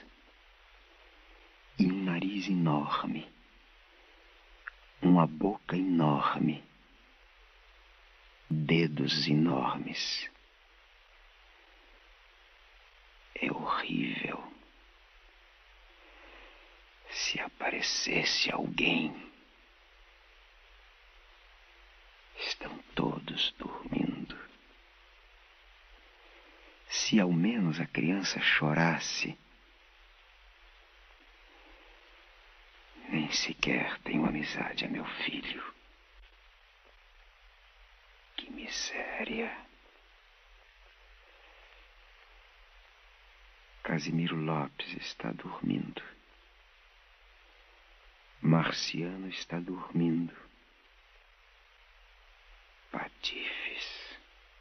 e um nariz enorme, uma boca enorme, dedos enormes. É horrível. Se aparecesse alguém. Estão todos dormindo. Se ao menos a criança chorasse. Nem sequer tenho amizade a meu filho. Que miséria. Casimiro Lopes está dormindo. Marciano está dormindo. Patifes.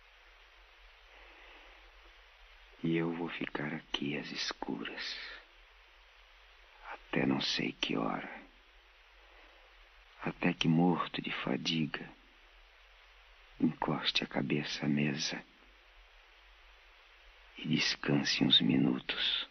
E eu vou ficar aqui às escuras. Até não sei que hora. Até que, morto de fadiga, encoste a cabeça à mesa e descanse uns minutos.